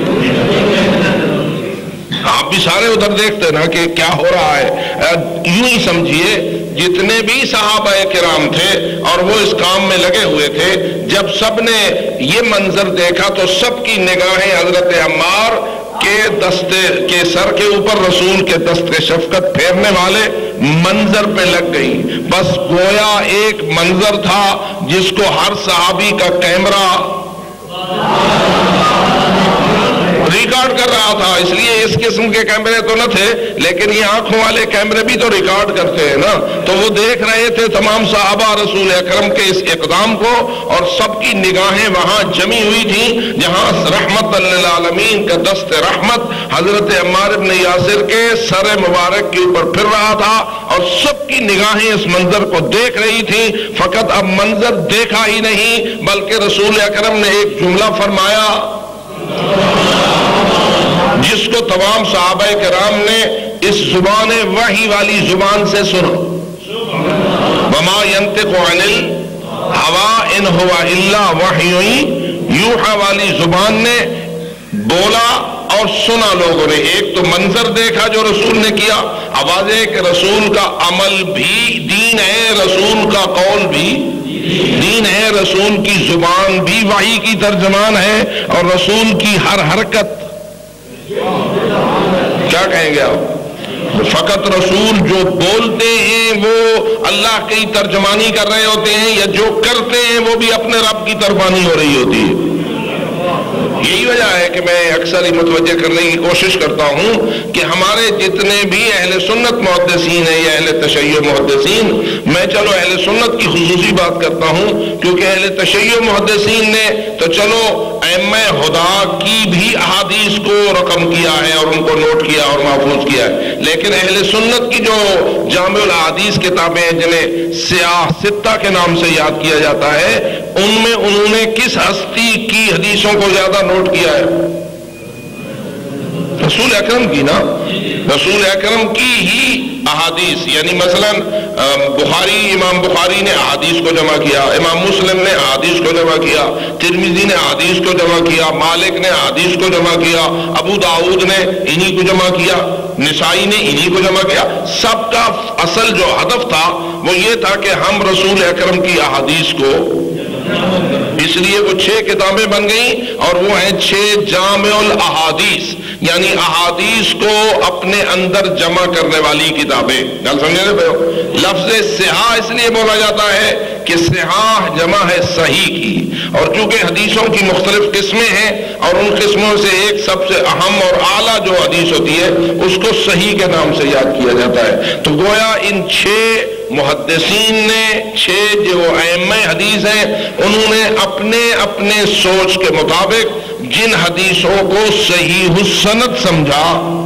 [SPEAKER 2] آپ بھی سارے ادھر دیکھتے نا کہ کیا ہو رہا ہے. یوں ہی سمجھیے جتنے بھی صحابہ کرام تھے اور وہ اس کام میں لگے ہوئے تھے، جب سب نے یہ منظر دیکھا تو سب کی نگاہیں حضرت عمار کے دستے کے سر کے اوپر رسول کے دست شفقت پھیرنے والے منظر پہ لگ گئی. بس گویا ایک منظر تھا جس کو ہر صحابی کا کیمرہ ریکارڈ کر رہا تھا. اس لیے اس قسم کے کیمرے تو نہ تھے، لیکن یہ آنکھوں والے کیمرے بھی تو ریکارڈ کرتے ہیں نا. تو وہ دیکھ رہے تھے تمام صحابہ رسول اکرم کے اس اقدام کو، اور سب کی نگاہیں وہاں جمی ہوئی تھیں جہاں رحمت للعالمین کا دست رحمت حضرت عمار ابن یاسر کے سر مبارک کے اوپر پھر رہا تھا، اور سب کی نگاہیں اس منظر کو دیکھ رہی تھیں. فقط اب منظر دیکھا ہی نہیں بلکہ رسول اکرم نے ایک جملہ فرمایا جس کو تمام صحابہ کرام نے اس زبان وحی والی زبان سے سنا. وما ينطق عن الهوى ان هو الا وحی یوحى والی زبان نے بولا اور سنا لوگوں نے. ایک تو منظر دیکھا جو رسول نے کیا، آواز ہے کہ رسول کا عمل بھی دین ہے، رسول کا قول بھی دین ہے، رسول کی زبان بھی وحی کی ترجمان ہے، اور رسول کی ہر حرکت کیا کہیں گے آپ؟ فقط رسول جو بولتے ہیں وہ اللہ کی ترجمانی کر رہے ہوتے ہیں، یا جو کرتے ہیں وہ بھی اپنے رب کی ترجمانی ہو رہی ہوتی ہے. یہی وجہ ہے کہ میں اکثر ہی متوجہ کرنے کی کوشش کرتا ہوں کہ ہمارے جتنے بھی اہل سنت محدثین ہیں یا اہل تشیع محدثین، میں چلو اہل سنت کی خصوصی بات کرتا ہوں کیونکہ اہل تشیع محدثین نے تو چلو ائمہ ہدا کی بھی احادیث کو رقم کیا ہے اور ان کو نوٹ کیا اور محفوظ کیا ہے، لیکن اہل سنت کی جو جامع الاحادیث کتابیں ہیں جنہیں سیاہ ستہ کے نام سے یاد کیا جاتا ہے، ان میں انہوں نے کس ہستی کی حدیثوں کو زیادہ نوٹ کیا ہے؟ رسول اکرم کی نا، رسول اکرم کی ہی احادیث. یعنی مثلا بخاری، امام بخاری نے احادیث کو جمع کیا، امام مسلم نے احادیث کو جمع کیا، ترمذی نے احادیث کو جمع کیا، مالک نے احادیث کو جمع کیا، ابو داؤد نے انہی کو جمع کیا، نسائی نے انہی کو جمع کیا. سب کا اصل جو ہدف تھا وہ یہ تھا کہ ہم رسول اکرم کی احادیث کو، اس لیے وہ 6 کتابیں بن گئیں اور وہ ہیں 6 جامع الاحادیث، یعنی احادیث کو اپنے اندر جمع کرنے والی کتابیں. گل سمجھے نا؟ لفظ صحاح اس لیے بولا جاتا ہے کہ صحاح جمع ہے صحیح کی، اور چونکہ حدیثوں کی مختلف قسمیں ہیں اور ان قسموں سے ایک سب سے اہم اور اعلیٰ جو حدیث ہوتی ہے اس کو صحیح کے نام سے یاد کیا جاتا ہے. تو گویا ان 6 محدثین نے، 6 جو ائمہ حدیث ہیں، انہوں نے اپنے اپنے سوچ کے مطابق جن حدیثوں کو صحیح السند سمجھا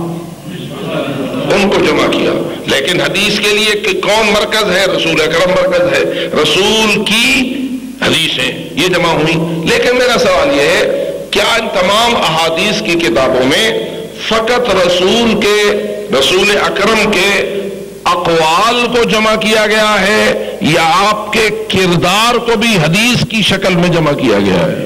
[SPEAKER 2] ان کو جمع کیا. لیکن حدیث کے لیے کہ کون مرکز ہے؟ رسول اکرم مرکز ہے، رسول کی حدیثیں یہ جمع ہوئی. لیکن میرا سوال یہ ہے، کیا ان تمام احادیث کی کتابوں میں فقط رسول اکرم کے اقوال کو جمع کیا گیا ہے یا آپ کے کردار کو بھی حدیث کی شکل میں جمع کیا گیا ہے؟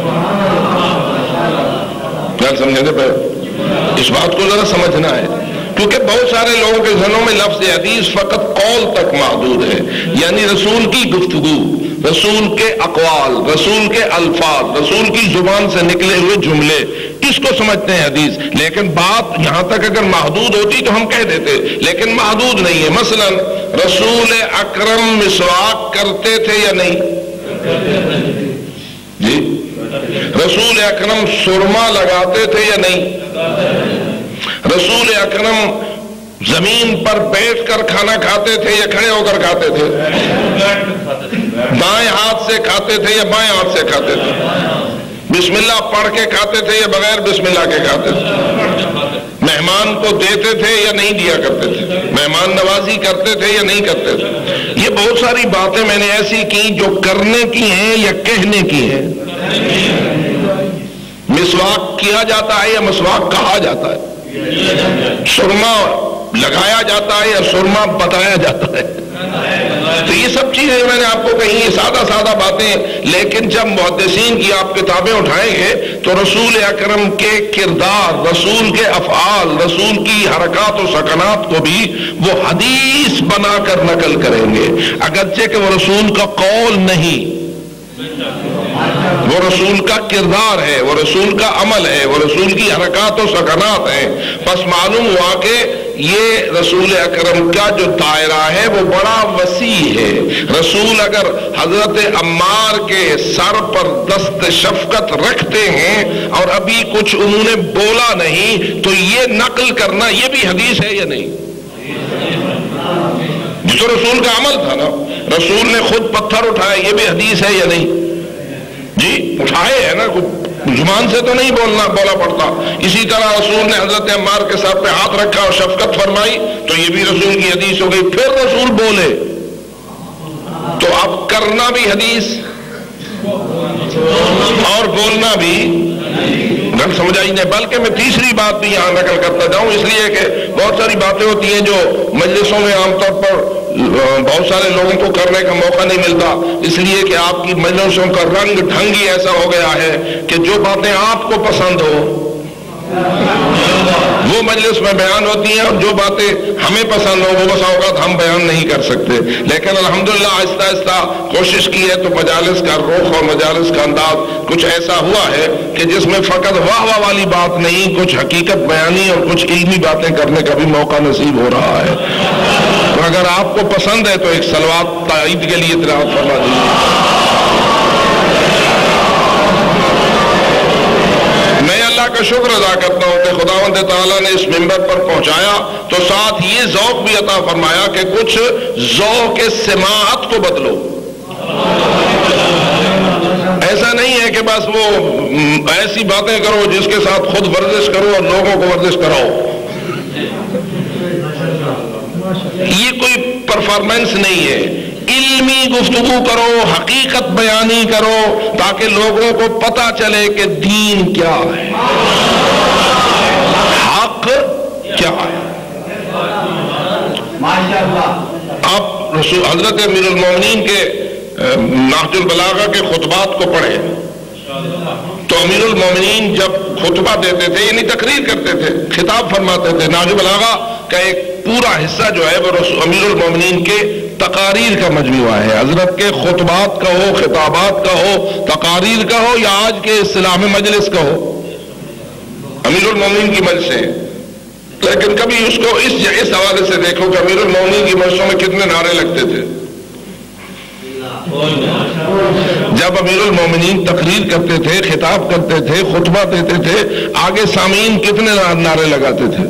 [SPEAKER 2] کیا سمجھنے پہ اس بات کو ذرا سمجھنا ہے. کیونکہ بہت سارے لوگوں کے ذہنوں میں لفظ حدیث فقط قول تک محدود ہے، یعنی رسول کی گفتگو، رسول کے اقوال، رسول کے الفاظ، رسول کی زبان سے نکلے ہوئے جملے، اس کو سمجھتے ہیں حدیث۔ لیکن بات یہاں تک اگر محدود ہوتی تو ہم کہہ دیتے، لیکن محدود نہیں ہے۔ مثلا رسول اکرم مسواک کرتے تھے یا نہیں؟ جی، رسول اکرم سرما لگاتے تھے یا نہیں؟ رسول اکرم زمین پر بیٹھ کر کھانا کھاتے تھے یا کھڑے ہو کر کھاتے تھے؟ دائیں ہاتھ سے کھاتے تھے یا بائیں ہاتھ سے کھاتے تھے؟ بسم اللہ پڑھ کے کھاتے تھے یا بغیر بسم اللہ کے کھاتے تھے؟ مہمان کو دیتے تھے یا نہیں دیا کرتے تھے؟ مہمان نوازی کرتے تھے یا نہیں کرتے تھے؟ یہ بہت ساری باتیں میں نے ایسی کی جو کرنے کی ہیں یا کہنے کی ہیں۔ مسواک کیا جاتا ہے یا مسواک کہا جاتا ہے؟ سرما لگایا جاتا ہے یا سرما بتایا جاتا ہے؟ تو یہ سب چیزیں میں نے آپ کو کہی، یہ سادہ سادہ باتیں، لیکن جب محدثین کی آپ کتابیں اٹھائیں گے تو رسول اکرم کے کردار، رسول کے افعال، رسول کی حرکات و سکنات کو بھی وہ حدیث بنا کر نقل کریں گے، اگرچہ کہ وہ رسول کا قول نہیں، وہ رسول کا کردار ہے، وہ رسول کا عمل ہے، وہ رسول کی حرکات و سکنات ہیں۔ پس معلوم ہوا کہ یہ رسول اکرم کا جو دائرہ ہے وہ بڑا وسیع ہے۔ رسول اگر حضرت عمار کے سر پر دست شفقت رکھتے ہیں اور ابھی کچھ انہوں نے بولا نہیں تو یہ نقل کرنا یہ بھی حدیث ہے یا نہیں؟ جو رسول کا عمل تھا نا، رسول نے خود پتھر اٹھائے، یہ بھی حدیث ہے یا نہیں؟ جی اٹھائے ہے نا، زبان سے تو نہیں بولا پڑتا۔ اسی طرح رسول نے حضرت عمار کے سر پہ ہاتھ رکھا اور شفقت فرمائی تو یہ بھی رسول کی حدیث ہو گئی۔ پھر رسول بولے تو اب کرنا بھی حدیث اور بولنا بھی گھر سمجھ آئی نہیں۔ بلکہ میں تیسری بات بھی یہاں نقل کرتا جاؤں، اس لیے کہ بہت ساری باتیں ہوتی ہیں جو مجلسوں میں عام طور پر بہت سارے لوگوں کو کرنے کا موقع نہیں ملتا، اس لیے کہ آپ کی مجلسوں کا رنگ ڈھنگ ہی ایسا ہو گیا ہے کہ جو باتیں آپ کو پسند ہو وہ مجلس میں بیان ہوتی ہیں، اور جو باتیں ہمیں پسند ہو وہ بسا اوقات ہم بیان نہیں کر سکتے۔ لیکن الحمدللہ آہستہ آہستہ کوشش کی ہے تو مجالس کا رخ اور مجالس کا انداز کچھ ایسا ہوا ہے کہ جس میں فقط واہ واہ والی بات نہیں، کچھ حقیقت بیانی اور کچھ علمی باتیں کرنے کا بھی موقع نصیب ہو رہا ہے۔ تو اگر آپ کو پسند ہے تو ایک صلوات تائید کے لیے تلاوت فرما دیجیے۔ میں اللہ کا شکر ادا کرتا ہوں کہ خداوند تعالیٰ نے اس منبر پر پہنچایا تو ساتھ یہ ذوق بھی عطا فرمایا کہ کچھ ذوق سماعت کو بدلو۔ ایسا نہیں ہے کہ بس وہ ایسی باتیں کرو جس کے ساتھ خود ورزش کرو اور لوگوں کو ورزش کراؤ، یہ کوئی پرفارمنس نہیں ہے۔ علمی گفتگو کرو، حقیقت بیانی کرو تاکہ لوگوں کو پتہ چلے کہ دین کیا ہے، حق کیا ہے۔ آپ حضرت امیر المومنین کے نہج البلاغہ کے خطبات کو پڑھیں تو امیر المومنین جب خطبہ دیتے تھے یعنی تقریر کرتے تھے، خطاب فرماتے تھے، نہج البلاغہ کا ایک پورا حصہ جو ہے وہ امیر المومنین کے تقاریر کا مجموعہ ہے۔ حضرت کے خطبات کا ہو، خطابات کا ہو، تقاریر کا ہو یا آج کے اصطلاح میں مجلس کا ہو، امیر المومنین کی مجلس ہے۔ لیکن کبھی اس کو اس حوالے سے دیکھو کہ امیر المومنین کی مجلسوں میں کتنے نعرے لگتے تھے۔ جب امیر المومنین تقریر کرتے تھے، خطاب کرتے تھے، خطبہ دیتے تھے، آگے سامعین کتنے نعرے لگاتے تھے؟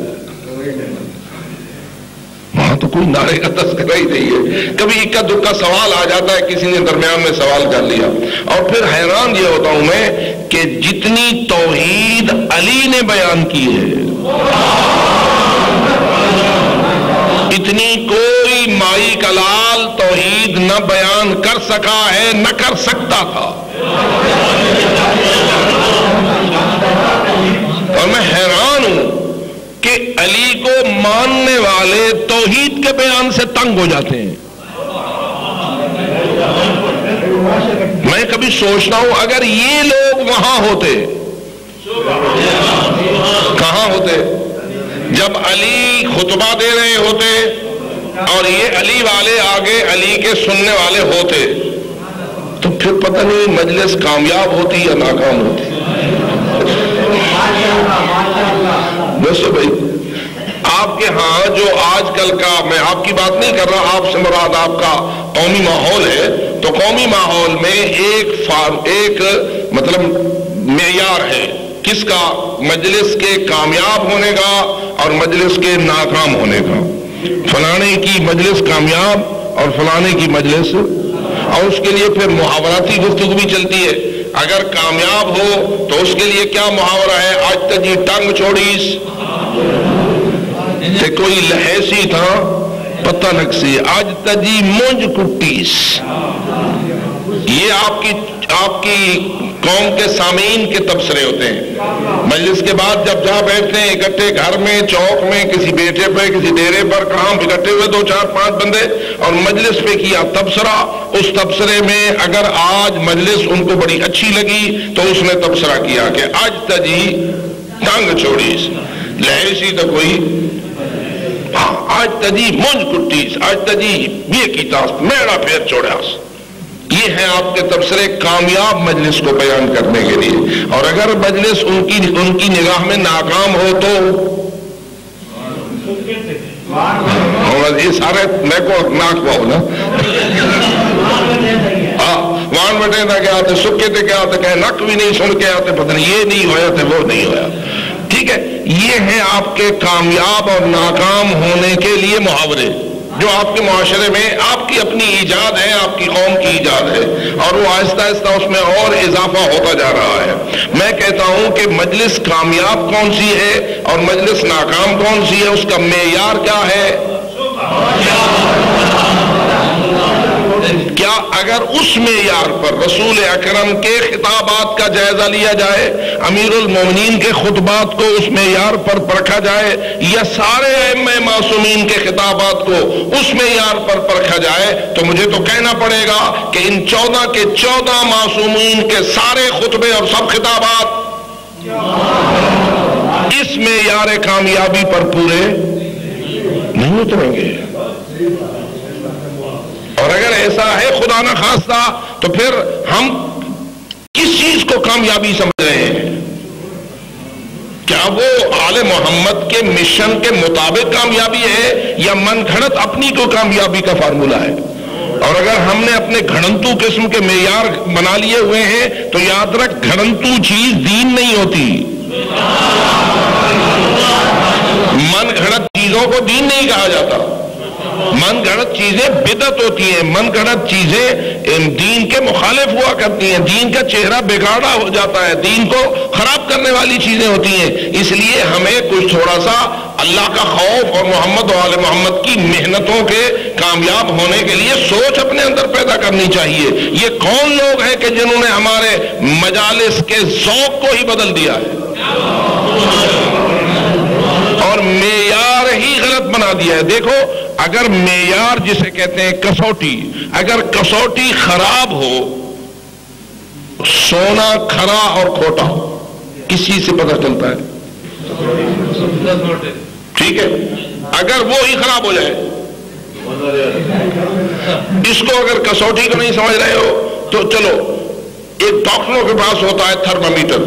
[SPEAKER 2] وہاں تو کوئی نعرے کا تذکرہ ہی نہیں ہے۔ کبھی اکا دکا سوال آ جاتا ہے، کسی نے درمیان میں سوال کر لیا، اور پھر حیران یہ ہوتا ہوں میں کہ جتنی توحید علی نے بیان کی ہے اتنی کوئی مائی کا لال توحید نہ بیان کر سکا ہے، نہ کر سکتا تھا۔ اور میں حیران ہوں کہ علی کو ماننے والے توحید کے بیان سے تنگ ہو جاتے ہیں۔ میں کبھی سوچتا ہوں اگر یہ لوگ وہاں ہوتے، کہاں ہوتے؟ جب جب علی خطبہ دے رہے ہوتے اور یہ علی والے آگے علی کے سننے والے ہوتے تو پھر پتہ نہیں مجلس کامیاب ہوتی یا ناکام ہوتی. دوستو بھائی آپ کے ہاں جو آج کل کا، میں آپ کی بات نہیں کر رہا، آپ سے مراد آپ کا قومی ماحول ہے، تو قومی ماحول میں ایک مطلب معیار ہے کس کا؟ مجلس کے کامیاب ہونے کا اور مجلس کے ناکام ہونے کا. فلانے کی مجلس کامیاب اور فلانے کی مجلس، اور اس کے لیے پھر محاوراتی گفتگو بھی چلتی ہے. اگر کامیاب ہو تو اس کے لیے کیا محاورہ ہے؟ آج تجی ٹنگ چھوڑیس تے کوئی لہیسی تھا پتہ نکسی، آج تجی مونج کٹیس. یہ آپ کی قوم کے سامعین کے تبصرے ہوتے ہیں. مجلس کے بعد جب جہاں بیٹھتے ہیں اکٹھے گھر میں، چوک میں، کسی بیٹے پہ، کسی ڈیرے پر، کہاں اکٹھے ہوئے 2 4 5 بندے اور مجلس پہ کیا تبصرہ. اس تبصرے میں اگر آج مجلس ان کو بڑی اچھی لگی تو اس نے تبصرہ کیا کہ آج تجی ٹنگ چھوڑیس، لہیسی تو کوئی، آج تجی مونج کٹیس، آج تجی یہ کیتاس میڑا پھیر چھوڑیاس. یہ ہے آپ کے تبصرے کامیاب مجلس کو بیان کرنے کے لیے. اور اگر مجلس ان کی نگاہ میں ناکام ہو تو یہ سارے میں کو ناک پاؤ نا وان بٹے نہ کیا آتے، سکے تھے کیا آتے، کہ نک بھی نہیں سن کے آتے، پتہ نہیں یہ نہیں ہویا تھے وہ نہیں ہویا. ٹھیک ہے، یہ ہیں آپ کے کامیاب اور ناکام ہونے کے لیے محاورے جو آپ کے معاشرے میں آپ کی اپنی ایجاد ہے، آپ کی قوم کی ایجاد ہے، اور وہ آہستہ آہستہ اس میں اور اضافہ ہوتا جا رہا ہے. میں کہتا ہوں کہ مجلس کامیاب کون سی ہے اور مجلس ناکام کون سی ہے، اس کا معیار کیا ہے؟ کیا اگر اس معیار پر رسول اکرم کے خطابات کا جائزہ لیا جائے، امیر المومنین کے خطبات کو اس معیار پر پرکھا جائے، یا سارے ائمہ معصومین کے خطابات کو اس معیار پر پرکھا جائے، تو مجھے تو کہنا پڑے گا کہ ان 14 کے 14 معصومین کے سارے خطبے اور سب خطابات اس معیار کامیابی پر پورے نہیں اتریں گے. اور اگر ایسا ہے خدا نہ خواستہ تو پھر ہم کس چیز کو کامیابی سمجھ رہے ہیں؟ کیا وہ آل محمد کے مشن کے مطابق کامیابی ہے یا من گھڑت اپنی کو کامیابی کا فارمولہ ہے؟ اور اگر ہم نے اپنے گھڑنتو قسم کے معیار بنا لیے ہوئے ہیں تو یاد رکھ گھڑنتو چیز دین نہیں ہوتی. من گھڑت چیزوں کو دین نہیں کہا جاتا. من گھڑت چیزیں بدعت ہوتی ہیں، من گھڑت چیزیں دین کے مخالف ہوا کرتی ہیں، دین کا چہرہ بگاڑا ہو جاتا ہے، دین کو خراب کرنے والی چیزیں ہوتی ہیں. اس لیے ہمیں کچھ تھوڑا سا اللہ کا خوف اور محمد و آل محمد کی محنتوں کے کامیاب ہونے کے لیے سوچ اپنے اندر پیدا کرنی چاہیے. یہ کون لوگ ہیں کہ جنہوں نے ہمارے مجالس کے ذوق کو ہی بدل دیا ہے اور معیار ہی غلط بنا دیا ہے. دیکھو اگر معیار جسے کہتے ہیں کسوٹی، اگر کسوٹی خراب ہو، سونا کھرا اور کھوٹا ہو، کس چیز سے پتہ چلتا ہے؟ ٹھیک ہے، اگر وہ ہی خراب ہو جائے، اس کو اگر کسوٹی کو نہیں سمجھ رہے ہو تو چلو ایک ڈاکٹروں کے پاس ہوتا ہے تھرمامیٹر،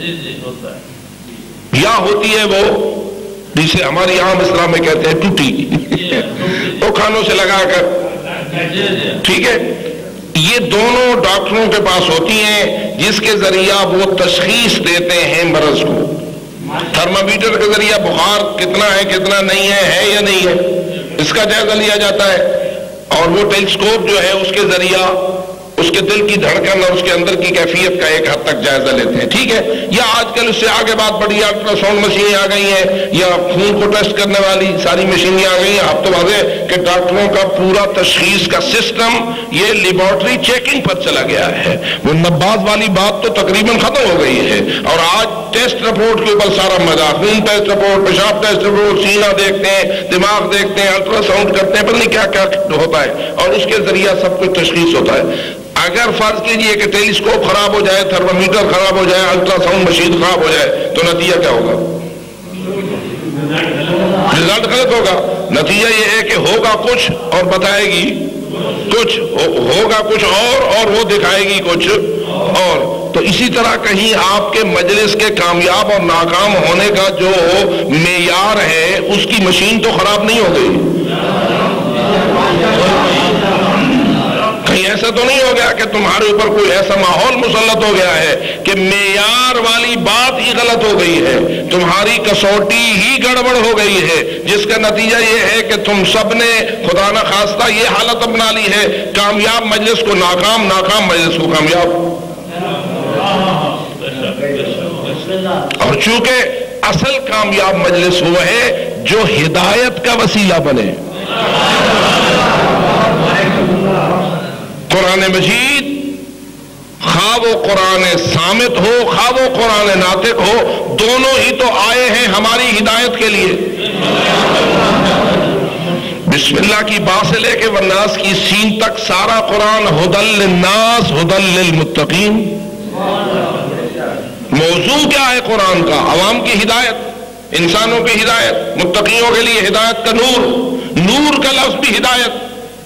[SPEAKER 2] یا ہوتی ہے وہ جسے ہماری عام اسلام میں کہتے ہیں ٹوٹی، وہ کھانوں سے لگا کر، ٹھیک ہے. یہ دونوں ڈاکٹروں کے پاس ہوتی ہیں جس کے ذریعہ وہ تشخیص دیتے ہیں مرض کو. تھرمامیٹر کے ذریعہ بخار کتنا ہے کتنا نہیں ہے یا نہیں ہے، اس کا جائزہ لیا جاتا ہے. اور وہ ٹیلیسکوپ جو ہے اس کے ذریعہ اس کے دل کی دھڑکن اور اس کے اندر کی کیفیت کا ایک حد تک جائزہ لیتے ہیں. ٹھیک ہے، یا آج کل اس سے آگے بات بڑی الٹرا ساؤنڈ مشینیں آ گئی ہیں، یا خون کو ٹیسٹ کرنے والی ساری مشینیں آ گئی ہیں. اب تو واضح کہ ڈاکٹروں کا پورا تشخیص کا سسٹم یہ لیبارٹری چیکنگ پر چلا گیا ہے. وہ نباز والی بات تو تقریباً ختم ہو گئی ہے، اور آج ٹیسٹ رپورٹ کے اوپر سارا مزہ، خون ٹیسٹ رپورٹ، پیشاب ٹیسٹ رپورٹ، سینہ دیکھتے ہیں، دماغ دیکھتے ہیں، الٹرا ساؤنڈ کرتے ہیں، پتہ نہیں کیا کیا ہوتا ہے، اور اس کے ذریعہ سب کچھ تشخیص ہوتا ہے. اگر فرض کیجئے کہ ٹیلیسکوپ خراب ہو جائے، تھرمامیٹر خراب ہو جائے، الٹرا ساؤنڈ مشین خراب ہو جائے تو نتیجہ کیا ہوگا؟ رزلٹ غلط ہوگا. نتیجہ یہ ہے کہ ہوگا کچھ اور بتائے گی کچھ، ہوگا کچھ اور وہ دکھائے گی کچھ اور. تو اسی طرح کہیں آپ کے مجلس کے کامیاب اور ناکام ہونے کا جو معیار ہے اس کی مشین تو خراب نہیں ہو گئی. کہیں ایسا تو نہیں ہو گیا کہ تمہارے اوپر کوئی ایسا ماحول مسلط ہو گیا ہے کہ معیار والی بات ہی غلط ہو گئی ہے، تمہاری کسوٹی ہی گڑبڑ ہو گئی ہے، جس کا نتیجہ یہ ہے کہ تم سب نے خدا نہ خواستہ یہ حالت اپنا لی ہے، کامیاب مجلس کو ناکام، ناکام مجلس کو کامیاب. اور چونکہ اصل کامیاب مجلس وہ ہے جو ہدایت کا وسیلہ بنے. قرآن مجید خواہ وہ قرآن صامت ہو خواہ وہ قرآن ناطق ہو، دونوں ہی تو آئے ہیں ہماری ہدایت کے لیے. بسم اللہ کی با سے لے کے والناس کی سین تک سارا قرآن ہدی للناس ہدی للمتقین. موضوع کیا ہے قرآن کا؟ عوام کی ہدایت، انسانوں کی ہدایت، متقیوں کے لیے ہدایت کا نور. نور کا لفظ بھی ہدایت،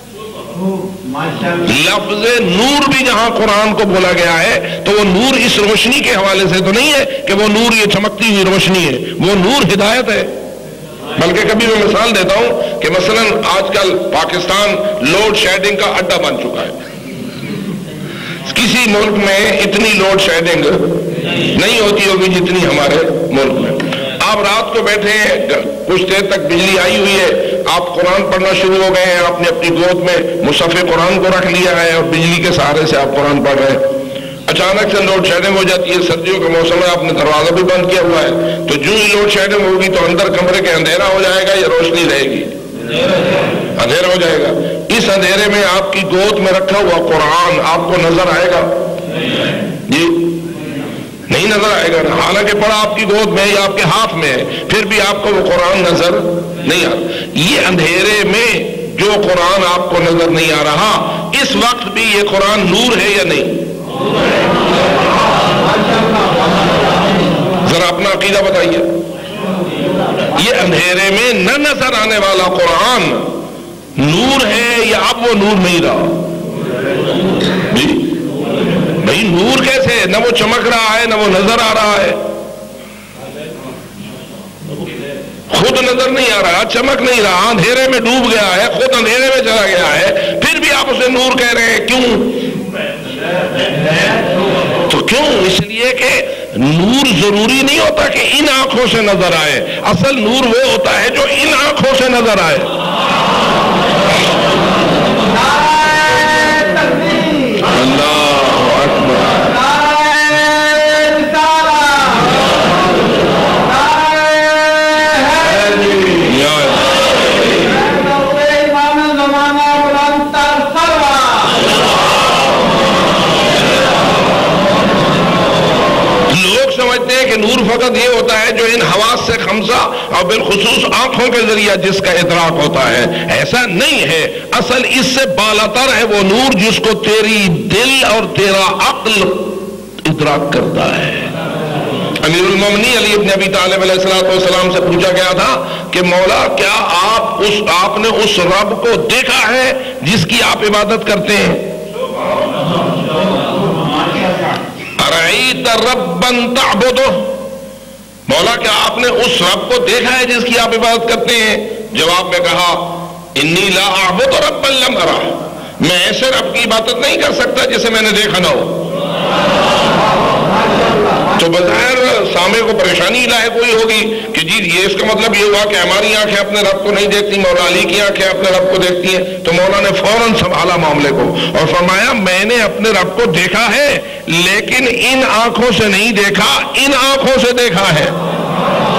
[SPEAKER 2] لفظ نور بھی جہاں قرآن کو بولا گیا ہے تو وہ نور اس روشنی کے حوالے سے تو نہیں ہے کہ وہ نور یہ چمکتی ہوئی روشنی ہے، وہ نور ہدایت ہے. بلکہ کبھی میں مثال دیتا ہوں کہ مثلا آج کل پاکستان لوڈ شیڈنگ کا اڈا بن چکا ہے. کسی ملک میں اتنی لوڈ شیڈنگ نہیں ہوتی ہوگی جتنی ہمارے ملک میں. آپ رات کو بیٹھے ہیں، کچھ دیر تک بجلی آئی ہوئی ہے، آپ قرآن پڑھنا شروع ہو گئے ہیں، آپ نے اپنی گود میں مصحف قرآن کو رکھ لیا ہے اور بجلی کے سہارے سے آپ قرآن پڑھ رہے ہیں. اچانک سے لوڈ شیڈنگ ہو جاتی ہے، سردیوں کا موسم ہے، آپ نے دروازہ بھی بند کیا ہوا ہے، تو جو ہی لوڈ شیڈنگ ہوگی تو اندر کمرے کے اندھیرا ہو جائے گا یا روشنی رہے گی؟ اندھیرا ہو جائے گا. اس اندھیرے میں آپ کی گود میں رکھا ہوا قرآن آپ کو نظر آئے گا؟ جی نہیں نظر آئے گا نا. حالانکہ پڑھا آپ کی گود میں یا آپ کے ہاتھ میں ہے، پھر بھی آپ کو وہ قرآن نظر نہیں آ رہا. یہ اندھیرے میں جو قرآن آپ کو نظر نہیں آ رہا، اس وقت بھی یہ قرآن نور ہے یا نہیں؟ ذرا اپنا عقیدہ بتائیے. یہ اندھیرے میں نہ نظر آنے والا قرآن نور ہے یا اب وہ نور نہیں رہا؟ جی بھائی نور کیسے؟ نہ وہ چمک رہا ہے نہ وہ نظر آ رہا ہے. خود نظر نہیں آ رہا، چمک نہیں رہا، اندھیرے میں ڈوب گیا ہے، خود اندھیرے میں چلا گیا ہے، پھر بھی آپ اسے نور کہہ رہے ہیں. کیوں؟ تو کیوں؟ اس لیے کہ نور ضروری نہیں ہوتا کہ ان آنکھوں سے نظر آئے، اصل نور وہ ہوتا ہے جو ان آنکھوں سے نظر آئے. کہ نور فقط یہ ہوتا ہے جو ان حواس سے خمسہ اور بالخصوص آنکھوں کے ذریعہ جس کا ادراک ہوتا ہے. ایسا نہیں ہے، اصل اس سے بالاتر ہے وہ نور جس کو تیری دل اور تیرا عقل ادراک کرتا ہے. امیر المومنین علی ابن ابی طالب علیہ السلام سے پوچھا گیا تھا کہ مولا کیا آپ نے اس رب کو دیکھا ہے جس کی آپ عبادت کرتے ہیں؟ ارأیت ربا تعبدہ، مولا کیا آپ نے اس رب کو دیکھا ہے جس کی آپ عبادت کرتے ہیں؟ جواب میں کہا انی لا اعبد ربا لم ارہ، میں ایسے رب کی عبادت نہیں کر سکتا جسے میں نے دیکھا نہ ہو. تو بظاہر سامع کو پریشانی لاحق ہوئی ہوگی کہ جی یہ اس کا مطلب یہ ہوا کہ ہماری آنکھیں اپنے رب کو نہیں دیکھتی، مولا علی کی آنکھیں اپنے رب کو دیکھتی ہیں. تو مولا نے فوراً سنبھالا معاملے کو اور فرمایا میں نے اپنے رب کو دیکھا ہے لیکن ان آنکھوں سے نہیں دیکھا، ان آنکھوں سے دیکھا ہے.